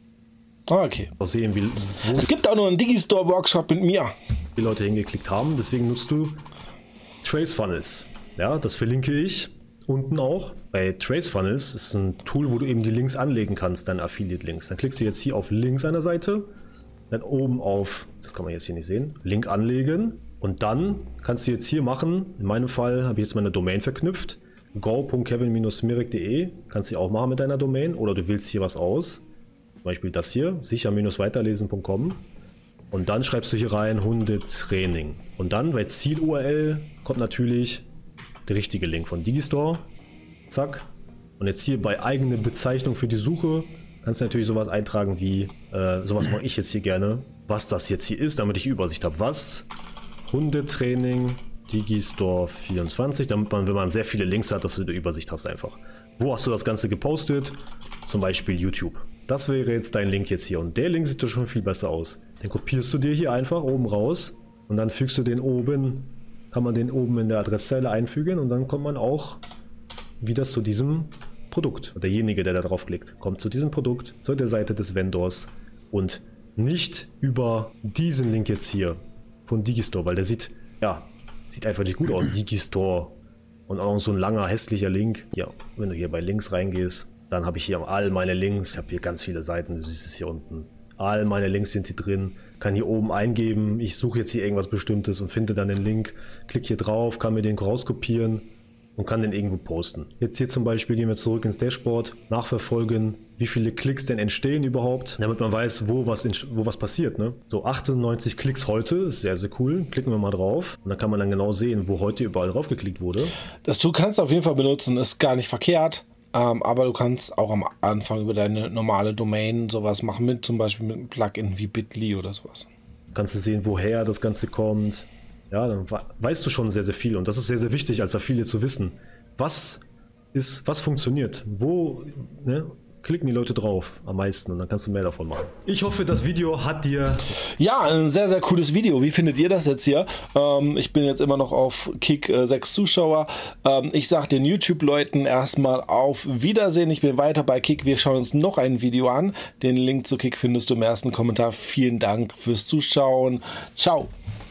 S1: Ah, okay.
S2: auch sehen, wie, wo
S1: Es gibt auch noch einen Digistore-Workshop mit mir.
S2: die Leute hingeklickt haben. Deswegen nutzt du Trace Funnels. Ja, das verlinke ich unten auch. Bei Trace Funnels ist ein Tool, wo du eben die Links anlegen kannst, deine Affiliate-Links. Dann klickst du jetzt hier auf Links an der Seite, dann oben auf, das kann man jetzt hier nicht sehen, Link anlegen und dann kannst du jetzt hier machen, in meinem Fall habe ich jetzt meine Domain verknüpft, go punkt kevin Bindestrich smirik punkt de, kannst du auch machen mit deiner Domain oder du wählst hier was aus, zum Beispiel das hier, sicher weiterlesen punkt com. Und dann schreibst du hier rein Hundetraining. Und dann bei Ziel-U R L kommt natürlich der richtige Link von Digistore. Zack. Und jetzt hier bei eigene Bezeichnung für die Suche kannst du natürlich sowas eintragen wie, äh, sowas mache ich jetzt hier gerne, was das jetzt hier ist, damit ich Übersicht habe. Was? Hundetraining Digistore vierundzwanzig, damit man, wenn man sehr viele Links hat, dass du eine Übersicht hast einfach. Wo hast du das Ganze gepostet? Zum Beispiel YouTube. Das wäre jetzt dein Link jetzt hier und der Link sieht doch schon viel besser aus. Den kopierst du dir hier einfach oben raus und dann fügst du den oben, kann man den oben in der Adresszeile einfügen und dann kommt man auch wieder zu diesem Produkt. Derjenige, der da drauf klickt, kommt zu diesem Produkt, zu der Seite des Vendors und nicht über diesen Link jetzt hier von Digistore, weil der sieht, ja, sieht einfach nicht gut aus. Digistore und auch so ein langer, hässlicher Link. Ja, wenn du hier bei Links reingehst, dann habe ich hier all meine Links, ich habe hier ganz viele Seiten, du siehst es hier unten. All meine Links sind hier drin, kann hier oben eingeben, ich suche jetzt hier irgendwas Bestimmtes und finde dann den Link, klick hier drauf, kann mir den rauskopieren und kann den irgendwo posten. Jetzt hier zum Beispiel gehen wir zurück ins Dashboard, nachverfolgen, wie viele Klicks denn entstehen überhaupt, damit man weiß, wo was, wo was passiert. Ne? So achtundneunzig Klicks heute, ist sehr, sehr cool. Klicken wir mal drauf und dann kann man dann genau sehen, wo heute überall drauf geklickt wurde.
S1: Das Tool kannst du auf jeden Fall benutzen, ist gar nicht verkehrt. Ähm, aber du kannst auch am Anfang über deine normale Domain sowas machen, mit zum Beispiel mit einem Plugin wie Bitly oder sowas.
S2: Kannst du sehen, woher das Ganze kommt. Ja, dann weißt du schon sehr, sehr viel. Und das ist sehr, sehr wichtig als Affiliate zu wissen. Was ist, was funktioniert? Wo, ne? klicken die Leute drauf am meisten und dann kannst du mehr davon machen. Ich hoffe, das Video hat dir...
S1: Ja, ein sehr, sehr cooles Video. Wie findet ihr das jetzt hier? Ähm, ich bin jetzt immer noch auf Kick äh, sechs Zuschauer. Ähm, ich sage den YouTube-Leuten erstmal auf Wiedersehen. Ich bin weiter bei Kick. Wir schauen uns noch ein Video an. Den Link zu Kick findest du im ersten Kommentar. Vielen Dank fürs Zuschauen. Ciao.